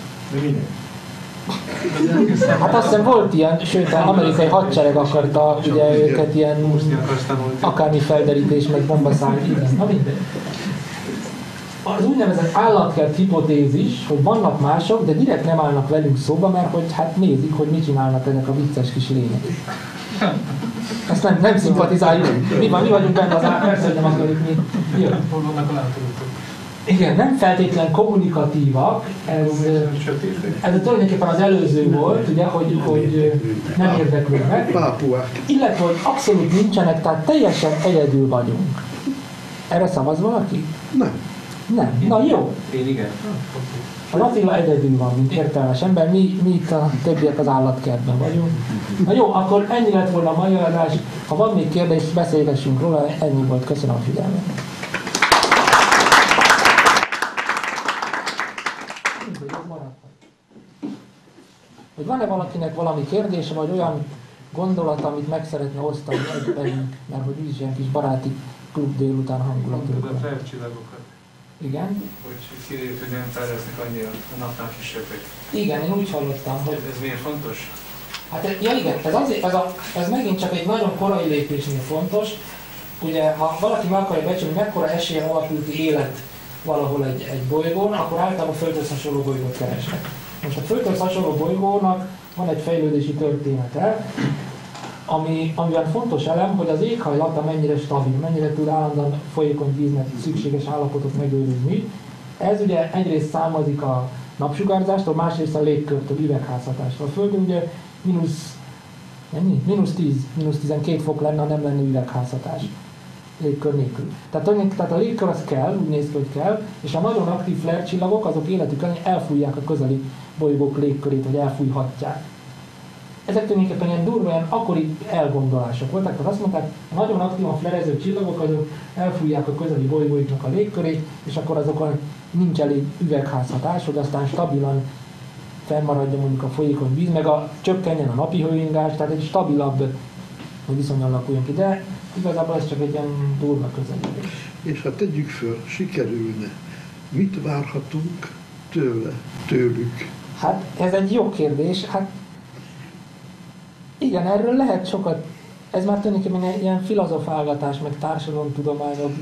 Hát azt hiszem volt ilyen, sőt, az amerikai hadsereg akarta ugye őket ilyen akármi felderítés, meg bombaszállt, igen, na mindegy. Az úgynevezett állatkert hipotézis, hogy vannak mások, de direkt nem állnak velünk szóba, mert hogy hát nézik, hogy mit csinálnak ezek a vicces kis lények. Ezt nem szimpatizáljuk. Mi vagyunk benne az persze, hogy nem akarjuk mi. Igen, nem feltétlen kommunikatívak, ez tulajdonképpen az előző volt, ugye, hogy nem érdeklődnek, illetve hogy abszolút nincsenek, tehát teljesen egyedül vagyunk. Erre szavaz valaki? Nem. Nem. Na jó. Én igen. A Attila egyedül van, mint értelmes ember, mi itt a többiek az állatkertben vagyunk. Na jó, akkor ennyi lett volna a mai adás. Ha van még kérdés, beszélgessünk róla, ennyi volt. Köszönöm a figyelmet. Hogy van-e valakinek valami kérdése, vagy olyan gondolata, amit meg szeretne osztani velünk, mert hogy úgyis ilyen kis baráti klub délután hangulatú. Mondtad a felcsillagokat. Igen? Hogy kiderült, hogy nem fejlesznek annyira a napnál kisebbek. Igen, én úgy hallottam, hogy... Ez miért fontos? Hát ja igen, ez megint csak egy nagyon korai lépésnél fontos. Ugye, ha valaki meg akarja becsülni, mekkora esélyen alakul ki élet valahol egy bolygón, akkor általában Földhöz hasonló bolygót keresnek. Most a Földhöz hasonló bolygónak van egy fejlődési története, amiben fontos elem, hogy az éghajlata mennyire stabil, mennyire tud állandóan folyékony víznek szükséges állapotot megőrizni. Ez ugye egyrészt származik a napsugárzástól, másrészt a légkörtől, üvegházhatástól. A Földön ugye mínusz 12 fok lenne, ha nem lenne üvegházhatás légkör nélkül. Tehát a légkör az kell, úgy néz ki, hogy kell, és a nagyon aktív flare csillagok azok életük ellenére elfújják a közeli bolygók légkörét, vagy elfújhatják. Ezek tulajdonképpen ilyen durva, ilyen akkori elgondolások voltak, tehát azt mondták, a nagyon aktívan flerező csillagok azok elfújják a közeli bolygóiknak a légkörét, és akkor azokon nincs elég üvegházhatás, hogy aztán stabilan fennmaradjon mondjuk a folyékony víz, meg csökkenjen a napi hőingás, tehát egy stabilabb viszony alakuljon ki, de igazából ez csak egy ilyen durva közelítés. És ha tegyük föl, sikerülne, mit várhatunk tőlük? Hát ez egy jó kérdés, hát igen, erről lehet sokat, ez már tulajdonképpen ilyen filozofálgatás, meg társadalomtudományok.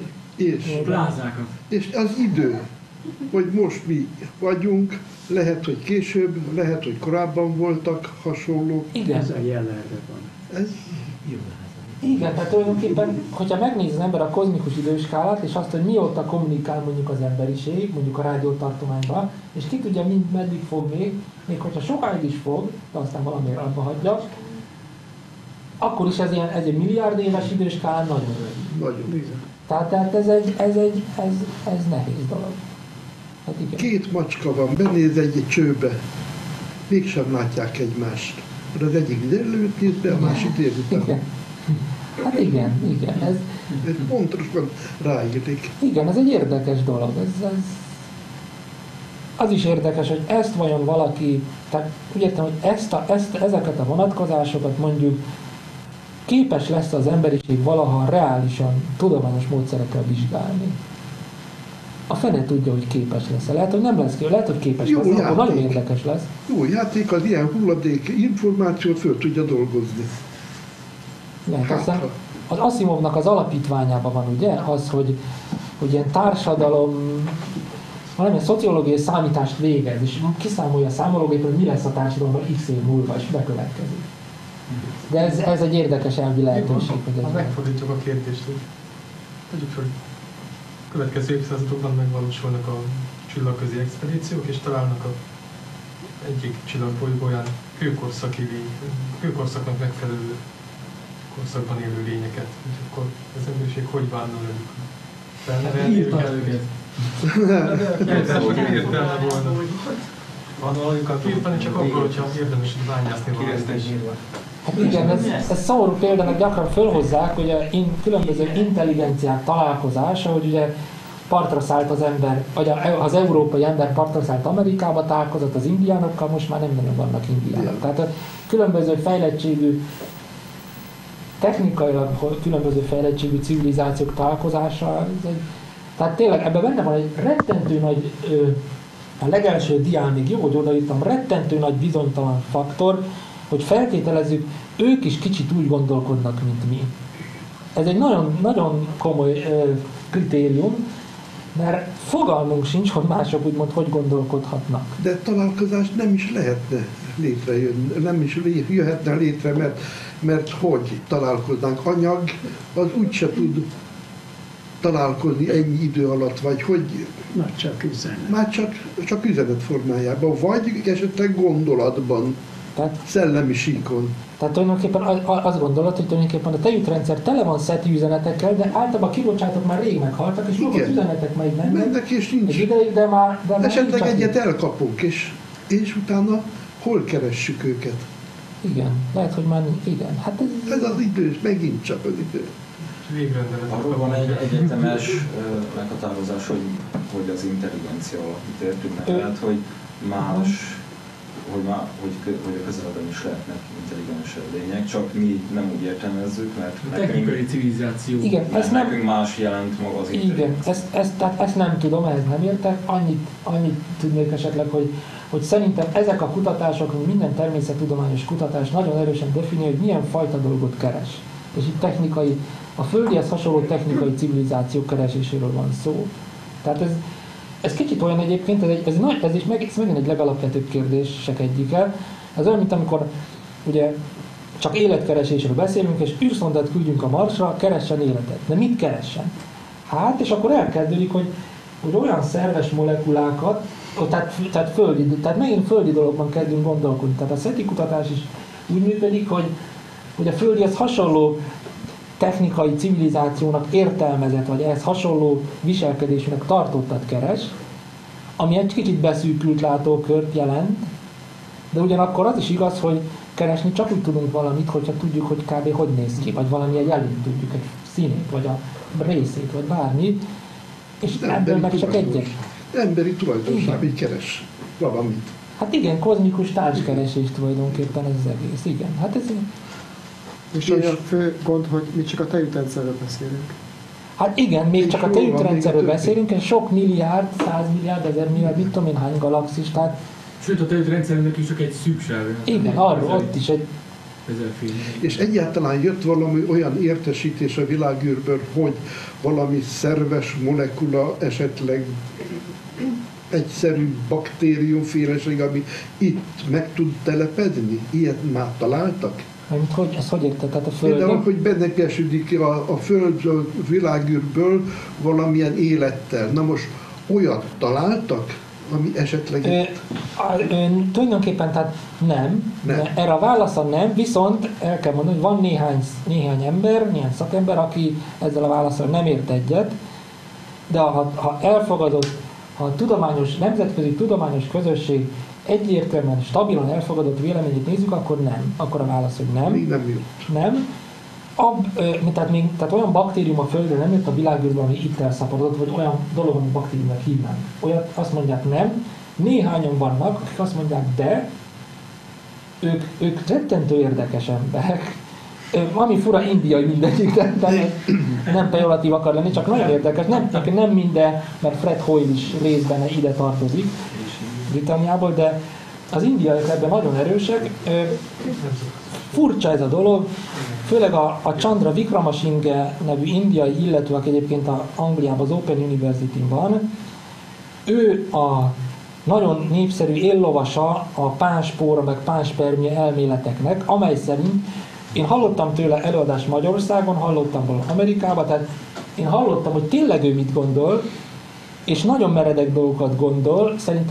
És az idő, hogy most mi vagyunk, lehet, hogy később, lehet, hogy korábban voltak hasonlók. Igen. Ez a jelenre van. Ez? Igen, tehát tulajdonképpen, hogyha megnéz az ember a kozmikus időskálát, és azt, hogy mióta kommunikál mondjuk az emberiség, mondjuk a rádiótartományban, és ki tudja, meddig fog még hogyha sokáig is fog, de aztán valamiért abba hagyja, akkor is ez egy milliárd éves időskálán nagyon rövid. Nagyon. Tehát ez nehéz dolog. Hát igen. Két macska van, benéz egy csőbe, mégsem látják egymást. Az egyik délelőtt néz be, a másik délután. Igen. Hát igen. Ez pontosan ráírik. Igen, ez egy érdekes dolog. az is érdekes, hogy ezt vajon valaki, tehát úgy értem, hogy ezeket a vonatkozásokat mondjuk képes lesz az emberiség valaha reálisan, tudományos módszerekkel vizsgálni. A fene tudja, hogy képes lesz. Lehet, hogy nem lesz, lehet, hogy képes lesz, akkor nagyon érdekes lesz. Jó játék, az ilyen hulladék információt föl tudja dolgozni. Lehet, aztán az Asimovnak az alapítványában van, ugye, az, hogy ilyen társadalom, valamilyen szociológiai számítást végez, és kiszámolja a számológépről, hogy mi lesz a társadalomban x év múlva, és bekövetkezik. De ez egy érdekes elvi lehetőség. Ha megfordítjuk a kérdést, hogy tegyük fel, következő évszázadokban megvalósulnak a csillagközi expedíciók, és találnak a egyik csillagbolygóján kőkorszaknak megfelelő korszakban élő lényeket. És akkor az emberiség hogy bánna velük? Felnevelni őket? Értelme volna. Van valajukat írtani, csak akkor, hogyha érdemes bányászni valamit. Hát igen, ez szomorú példának gyakran fölhozzák, hogy a különböző intelligenciák találkozása, hogy ugye partra szállt az ember, vagy az európai ember partra szállt Amerikába, találkozott az indiánokkal, most már nem nagyon vannak indiánok. Tehát a különböző fejlettségű, technikailag különböző fejlettségű civilizációk találkozása, tehát tényleg ebben benne van egy rettentő nagy, a legelső dián még jó, hogy odaírtam, rettentő nagy bizonytalan faktor, hogy feltételezzük, ők is kicsit úgy gondolkodnak, mint mi. Ez egy nagyon, nagyon komoly kritérium, mert fogalmunk sincs, hogy mások úgymond hogy gondolkodhatnak. De találkozás nem is lehetne létrejönni, nem is jöhetne létre, mert hogy találkoznánk? Anyag az úgyse tud találkozni ennyi idő alatt, vagy hogy... Már csak üzenet. Már csak üzenet formájában, vagy esetleg gondolatban, szellemi síkon. Tehát tulajdonképpen azt gondolod, hogy tulajdonképpen a tejútrendszer tele van SETI üzenetekkel, de általában a kibocsátók már rég meghaltak, és az üzenetek meg nem mennek, és nincs. Ideig, de már esetleg egyet elkapunk, és utána hol keressük őket? Igen, lehet, hogy már igen. Hát ez az idő, megint csak az idő. Arról van egy egyetemes meghatározás, hogy az intelligencia alapít értünk, tehát hogy más, hogy a közelben is lehetnek intelligensebb lények, csak mi nem úgy értelmezzük, mert technikai civilizáció. Igen, nekünk más jelent maga az intelligencia. Igen, tehát ezt nem tudom, ehhez nem értek. Annyit tudnék esetleg, hogy szerintem ezek a kutatások, minden természettudományos kutatás nagyon erősen definiálja, hogy milyen fajta dolgot keres. És itt technikai, a Földihez hasonló technikai civilizációk kereséséről van szó. Tehát ez kicsit olyan egyébként, ez is megint egy legalapvetőbb kérdések egyike. Ez olyan, mint amikor ugye csak életkeresésről beszélünk, és űrszondát küldjünk a Marsra, keressen életet. De mit keressen? Hát, és akkor elkezdődik, hogy olyan szerves molekulákat, tehát megint földi dologban kezdünk gondolkodni. Tehát a SETI kutatás is úgy működik, hogy a Földihez hasonló technikai civilizációnak értelmezett, vagy ehhez hasonló viselkedésűnek tartottat keres, ami egy kicsit beszűkült látókört jelent, de ugyanakkor az is igaz, hogy keresni csak úgy tudunk valamit, hogyha tudjuk, hogy kb. Hogy néz ki, vagy valamilyen jelét tudjuk, egy színét, vagy a részét, vagy bármi, és ebből meg csak egyet. Emberi tulajdonság, így keres valamit. Hát igen, kozmikus tárgykeresés tulajdonképpen ez az egész, igen. Hát ez... És a fő gond, hogy mi csak a tejútrendszerről beszélünk. Hát igen, még csak a tejútrendszerről beszélünk, és sok milliárd, 100 milliárd, 1000 milliárd, mit tudom én hány galaxis, tehát... Sőt, a tejútrendszernek is csak egy szűksáv. Igen, arról ott is egy... És egyáltalán jött valami olyan értesítés a világűrből, hogy valami szerves molekula, esetleg egyszerű baktériumféleség, ami itt meg tud telepedni? Ilyet már találtak? Ezt hogy érted? Tehát a Földön? Például, hogy benekesüdik a Föld a világűrből valamilyen élettel. Na most olyat találtak, ami esetleg tulajdonképpen tehát nem. Erre a válasza nem, viszont el kell mondani, hogy van néhány ember, néhány szakember, aki ezzel a válaszsal nem ért egyet, de ha elfogadott, ha a nemzetközi tudományos közösség egyértelműen, stabilan elfogadott véleményét nézzük, akkor nem. Akkor a válasz, hogy nem. Még nem jött. Nem. Tehát olyan baktérium a Földre nem jött a világűrből, ami itt elszaporodott, vagy olyan dolog, amit baktériumnak hívnánk. Olyat azt mondják nem, Néhányan vannak, akik azt mondják, de ők rettentő érdekes emberek. Ami fura, indiai mindegyik, de nem pejoratív akar lenni, csak nagyon érdekes. Nem minden, mert Fred Hoyle is részben ide tartozik Britanniából, de az indiaiak ebben nagyon erősek. Furcsa ez a dolog, főleg a Chandra Wickramasinghe nevű indiai illető, aki egyébként Angliában az Open University-n van, ő a nagyon népszerű éllovasa a pánspóra meg pánspermje elméleteknek, amely szerint én hallottam tőle előadást Magyarországon, hallottam valahol Amerikában, tehát én hallottam, hogy tényleg ő mit gondol, és nagyon meredek dolgokat gondol. Szerintem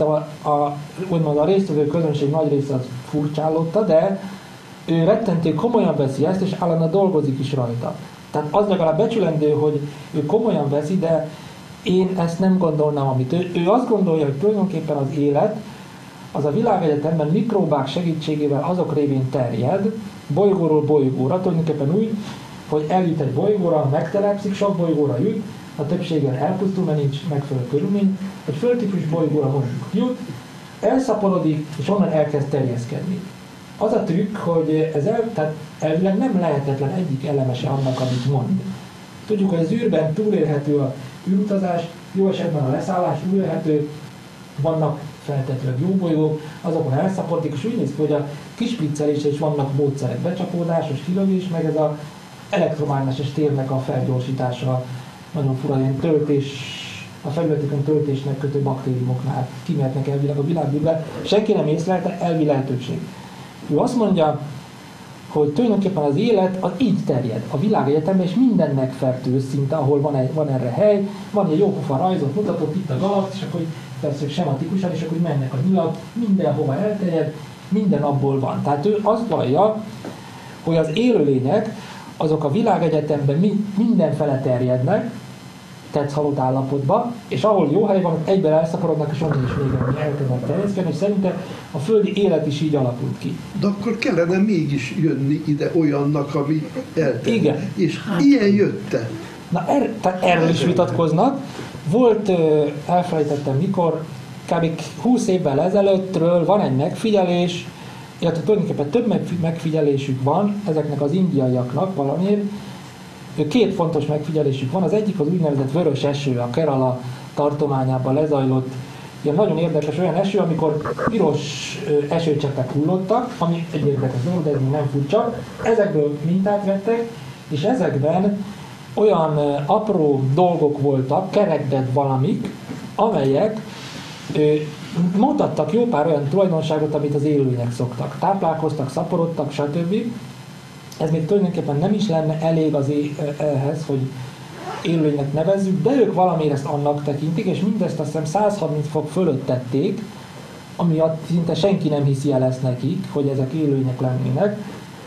a résztvevő közönség nagy része az furcsállotta, de ő rettentő komolyan veszi ezt, és állandóan dolgozik is rajta. Tehát az legalább becsülendő, hogy ő komolyan veszi, de én ezt nem gondolnám, amit ő azt gondolja, hogy tulajdonképpen az élet az a világegyetemben mikróbák segítségével azok révén terjed, bolygóról bolygóra, tulajdonképpen úgy, hogy eljut egy bolygóra, megtelepszik, sok bolygóra jut, a többségen elpusztul, mert nincs megfelelő körülmény, egy földtípus bolygóra mondjuk jut, elszaporodik, és onnan elkezd terjeszkedni. Az a trükk, hogy tehát elvileg nem lehetetlen egyik elemese annak, amit mond. Tudjuk, hogy az űrben túlélhető a űrutazás, jó esetben a leszállás túlélhető, vannak feltétlenül jó bolygók, azokon elszaporodik, és úgy néz ki, hogy a kispriccelésre is vannak módszerek, becsapódásos, kilövés, meg ez az elektromágneses térnek a felgyorsítása, nagyon fura ilyen töltés, a felületeken töltésnek kötő baktériumoknál kimehetnek elvileg a világűrben. Senki nem észlelte, elvi lehetőség. Ő azt mondja, hogy tulajdonképpen az élet az így terjed a világegyetemben, és minden megfertőz szinte, ahol van erre hely, van egy jópofa rajzot mutatott itt a galaxis, akkor persze sematikusan, és akkor mennek a nyilak, mindenhova elterjed, minden abból van. Tehát ő azt vallja, hogy az élőlények, azok a világegyetemben mindenfele terjednek, tetszhalott állapotba, és ahol jó hely van, ott egyben elszaporodnak, és onnan is még elkezdenek terjeszkedni, és szerintem a földi élet is így alakult ki. De akkor kellene mégis jönni ide olyannak, ami elterjed. Igen. És ilyen jötte. Na tehát erről is vitatkoznak. Volt, elfelejtettem mikor, kb. 20 évvel ezelőttről van egy megfigyelés, illetve tulajdonképpen több megfigyelésük van ezeknek az indiaiaknak valamiért. Két fontos megfigyelésük van. Az egyik az úgynevezett vörös eső, a Kerala tartományában lezajlott ilyen nagyon érdekes olyan eső, amikor piros esőcseppek hullottak, ami egy érdekes dolog, de ez még nem furcsa. Ezekből mintát vettek, és ezekben olyan apró dolgok voltak, kerekdett valamik, amelyek mutattak jó pár olyan tulajdonságot, amit az élőlények szoktak. Táplálkoztak, szaporodtak, stb. Ez még tulajdonképpen nem is lenne elég ehhez, hogy élőlénynek nevezzük, de ők valamiért ezt annak tekintik, és mindezt azt hiszem 130 fok fölött tették, ami szinte senki nem hiszi el ezt nekik, hogy ezek élőlények lennének.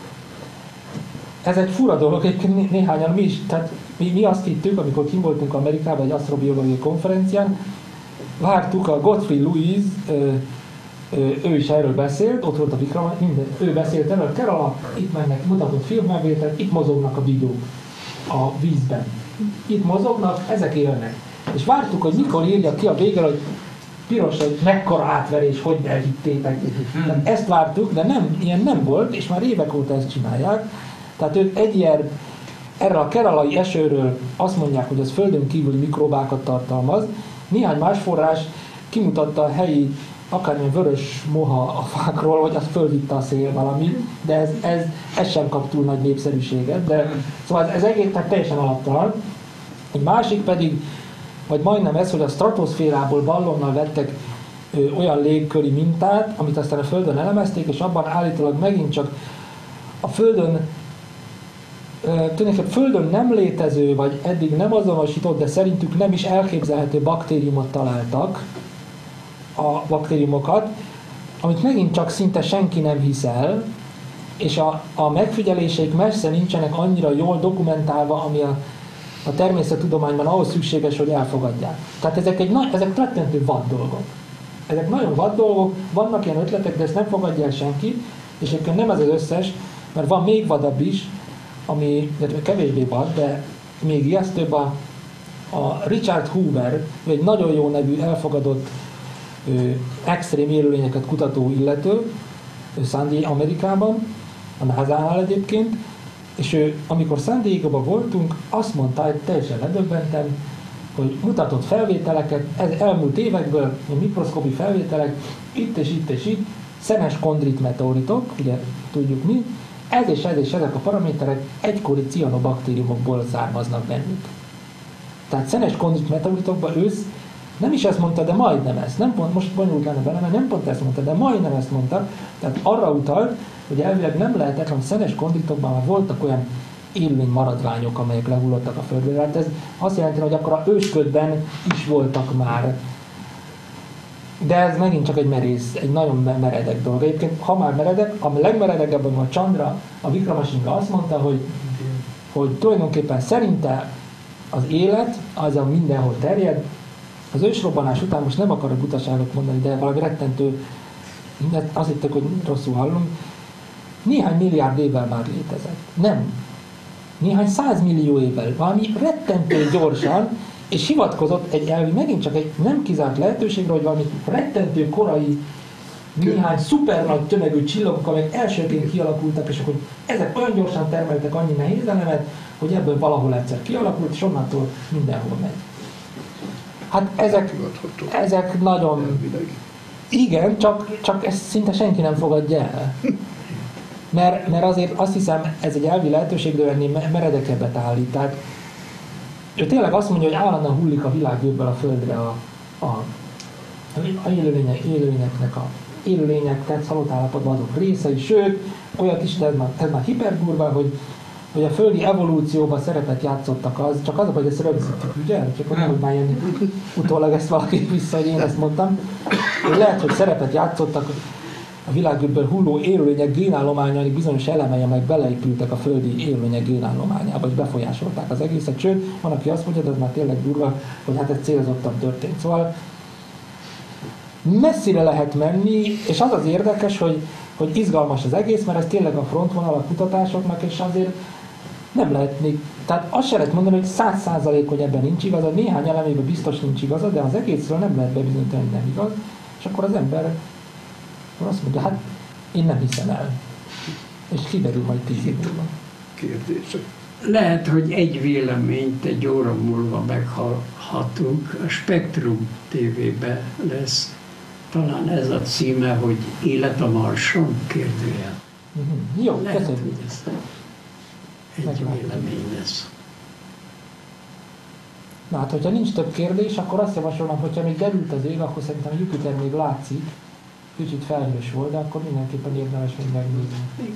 Ez egy fura dolog, egyébként néhányan mi is, tehát mi azt hittük, amikor kim voltunk Amerikában egy asztrobiológiai konferencián, vártuk a Godfrey Lewis, ő is erről beszélt, ott volt a Vikram, ő beszélt erről, Kerala, itt mennek, mutatott filmfelvételt, itt mozognak a vigyók a vízben. Itt mozognak, ezek élnek. És vártuk, hogy mikor írja ki a végre, hogy piros, hogy mekkora átverés, hogy elhittétek. Tehát ezt vártuk, de nem, ilyen nem volt, és már évek óta ezt csinálják. Tehát ők erre a keralai esőről azt mondják, hogy az földön kívüli mikrobákat tartalmaz. Néhány más forrás kimutatta a helyi akármilyen vörös moha a fákról, hogy az fölvitte a szél valami, de ez sem kap túl nagy népszerűséget. De, szóval ez egész teljesen alaptalan. Egy másik pedig, vagy majdnem ez, hogy a stratoszférából ballonnal vettek olyan légköri mintát, amit aztán a Földön elemezték, és abban állítólag megint csak a Földön tulajdonképpen Földön nem létező, vagy eddig nem azonosított, de szerintük nem is elképzelhető baktériumot találtak, a baktériumokat, amit megint csak szinte senki nem hisz el, és a megfigyeléseik messze nincsenek annyira jól dokumentálva, ami a természettudományban ahhoz szükséges, hogy elfogadják. Tehát ezek rettentő vad dolgok. Ezek nagyon vad dolgok, vannak ilyen ötletek, de ezt nem fogadja el senki, és egyébként nem ez az összes, mert van még vadabb is, ami kevésbé vad, de még ijesztőbb a Richard Hoover, egy nagyon jó nevű, elfogadott extrém élőlényeket kutató illető, San Diego Amerikában, a NASA-nál egyébként, és ő, amikor San Diego-ban voltunk, azt mondta, hogy teljesen ledöbbentem, hogy mutatott felvételeket, ez elmúlt évekből, mikroszkopi felvételek, itt és itt és itt, szenes kondrit meteoritok, ugye tudjuk mi, ez és ezek a paraméterek egykori cianobaktériumokból származnak bennük. Tehát szenes kondrit meteoritokban ősz nem is ezt mondta, de majdnem ezt. Nem pont, most bonyolult lenne bele, mert nem pont ezt mondta, de majdnem ezt mondta. Tehát arra utalt, hogy elvileg nem lehetetlen, hogy szenes kondritokban már voltak olyan élőlény maradványok, amelyek lehullottak a földre. Tehát ez azt jelenti, hogy akkor a ősködben is voltak már. De ez megint csak egy merész, egy nagyon meredek dolog. Egyébként, ha már meredek, a legmeredekebben a Chandra, a Vikramasinghe azt mondta, hogy tulajdonképpen szerinte az élet, az a mindenhol terjed, az ősrobbanás után most nem akarok butaságot mondani, de valami rettentő, azt hittek, hogy rosszul hallunk, néhány milliárd évvel már létezett. Nem. Néhány 100 millió évvel. Valami rettentő gyorsan, és hivatkozott megint csak egy nem kizárt lehetőségre, hogy valami rettentő korai, néhány szuper nagy tömegű csillagok, amelyek elsőként kialakultak, és akkor ezek olyan gyorsan termeltek annyi nehéz elemet, hogy ebből valahol egyszer kialakult, és onnantól mindenhol megy. Hát ezek nagyon... Igen, csak ezt szinte senki nem fogadja el. Mert azért azt hiszem, ez egy elvi lehetőség, de ennél meredekebbet állít. Tehát ő tényleg azt mondja, hogy állandóan hullik a világőrből a földre a élőlények, tehát szalott állapotban azok részei, sőt, olyat is, de ez már hipergurva, hogy a földi evolúcióban szerepet játszottak csak az, hogy ezt rögzítjük, ugye? Csak nem, hogy már ilyen utólag ezt valaki vissza, hogy én ezt mondtam. Lehet, hogy szerepet játszottak a világűrből hulló élőlények génállományainak bizonyos elemei, amelyek beleépültek a földi élőlények génállományába, és befolyásolták az egészet. Sőt, van, aki azt mondja, de ez már tényleg durva, hogy hát ez célzottan történt. Szóval messzire lehet menni, és az az érdekes, hogy izgalmas az egész, mert ez tényleg a frontvonal a kutatásoknak, és azért nem lehet még, tehát azt se lehet mondani, hogy 100%, hogy ebben nincs igaza, néhány elemében biztos nincs igaza, de az egészről nem lehet bebizonyítani, hogy nem igaz, és akkor az ember azt mondja, hát én nem hiszem el. És kiderül majd 10 év múlva. Kérdések. Lehet, hogy egy véleményt egy óra múlva meghallhatunk. A Spektrum TV-be lesz. Talán ez a címe, hogy Élet a Marson? Kérdőjel. Jó, lehet, köszönjük. hogy ez egy vélemény lesz. Na hát, hogyha nincs több kérdés, akkor azt javasolom, hogyha még derült az ég, akkor szerintem Jupiter még látszik. Kicsit felhős volt, de akkor mindenképpen érdemes még megnézni.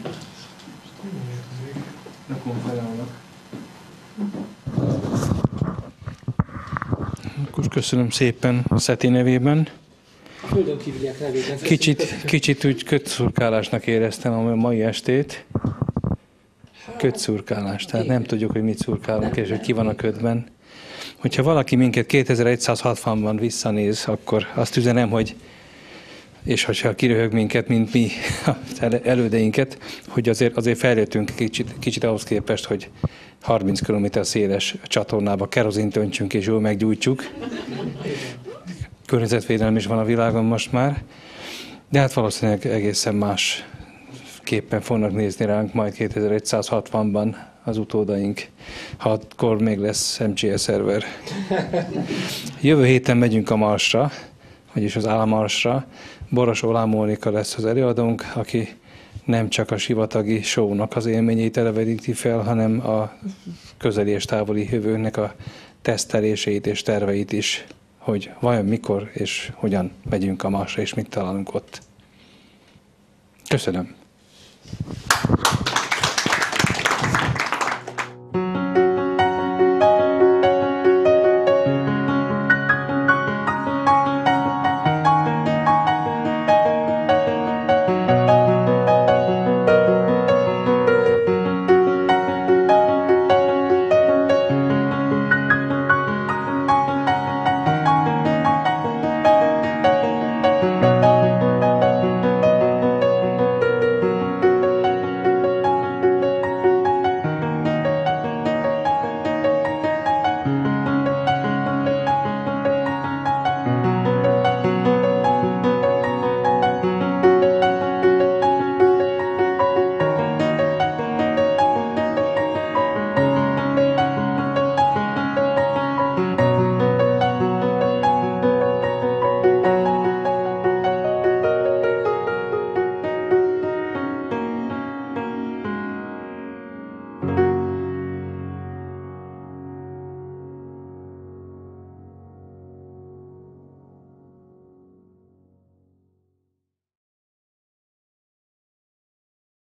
Akkor köszönöm szépen a SETI nevében. Földön kívüliek nevében. Kicsit úgy kötszurkálásnak éreztem a mai estét. Kötszurkálás, tehát nem tudjuk, hogy mit szurkálunk, és hogy ki van a ködben. Hogyha valaki minket 2160-ban visszanéz, akkor azt üzenem, hogy és hogyha kiröhög minket, mint mi elődeinket, hogy azért fejlődtünk kicsit ahhoz képest, hogy 30 km széles csatornába kerozint öntsünk és jól meggyújtsuk. Környezetvédelem is van a világon most már, de hát valószínűleg egészen más képpen fognak nézni ránk majd 2160-ban az utódaink, ha akkor még lesz MCS szerver. Jövő héten megyünk a Marsra, vagyis az Álmarsra. Borosó Mónika lesz az előadónk, aki nem csak a sivatagi show-nak az élményeit eleveníti fel, hanem a közeli és távoli jövőnek a teszteléseit és terveit is, hogy vajon mikor és hogyan megyünk a Marsra, és mit találunk ott. Köszönöm!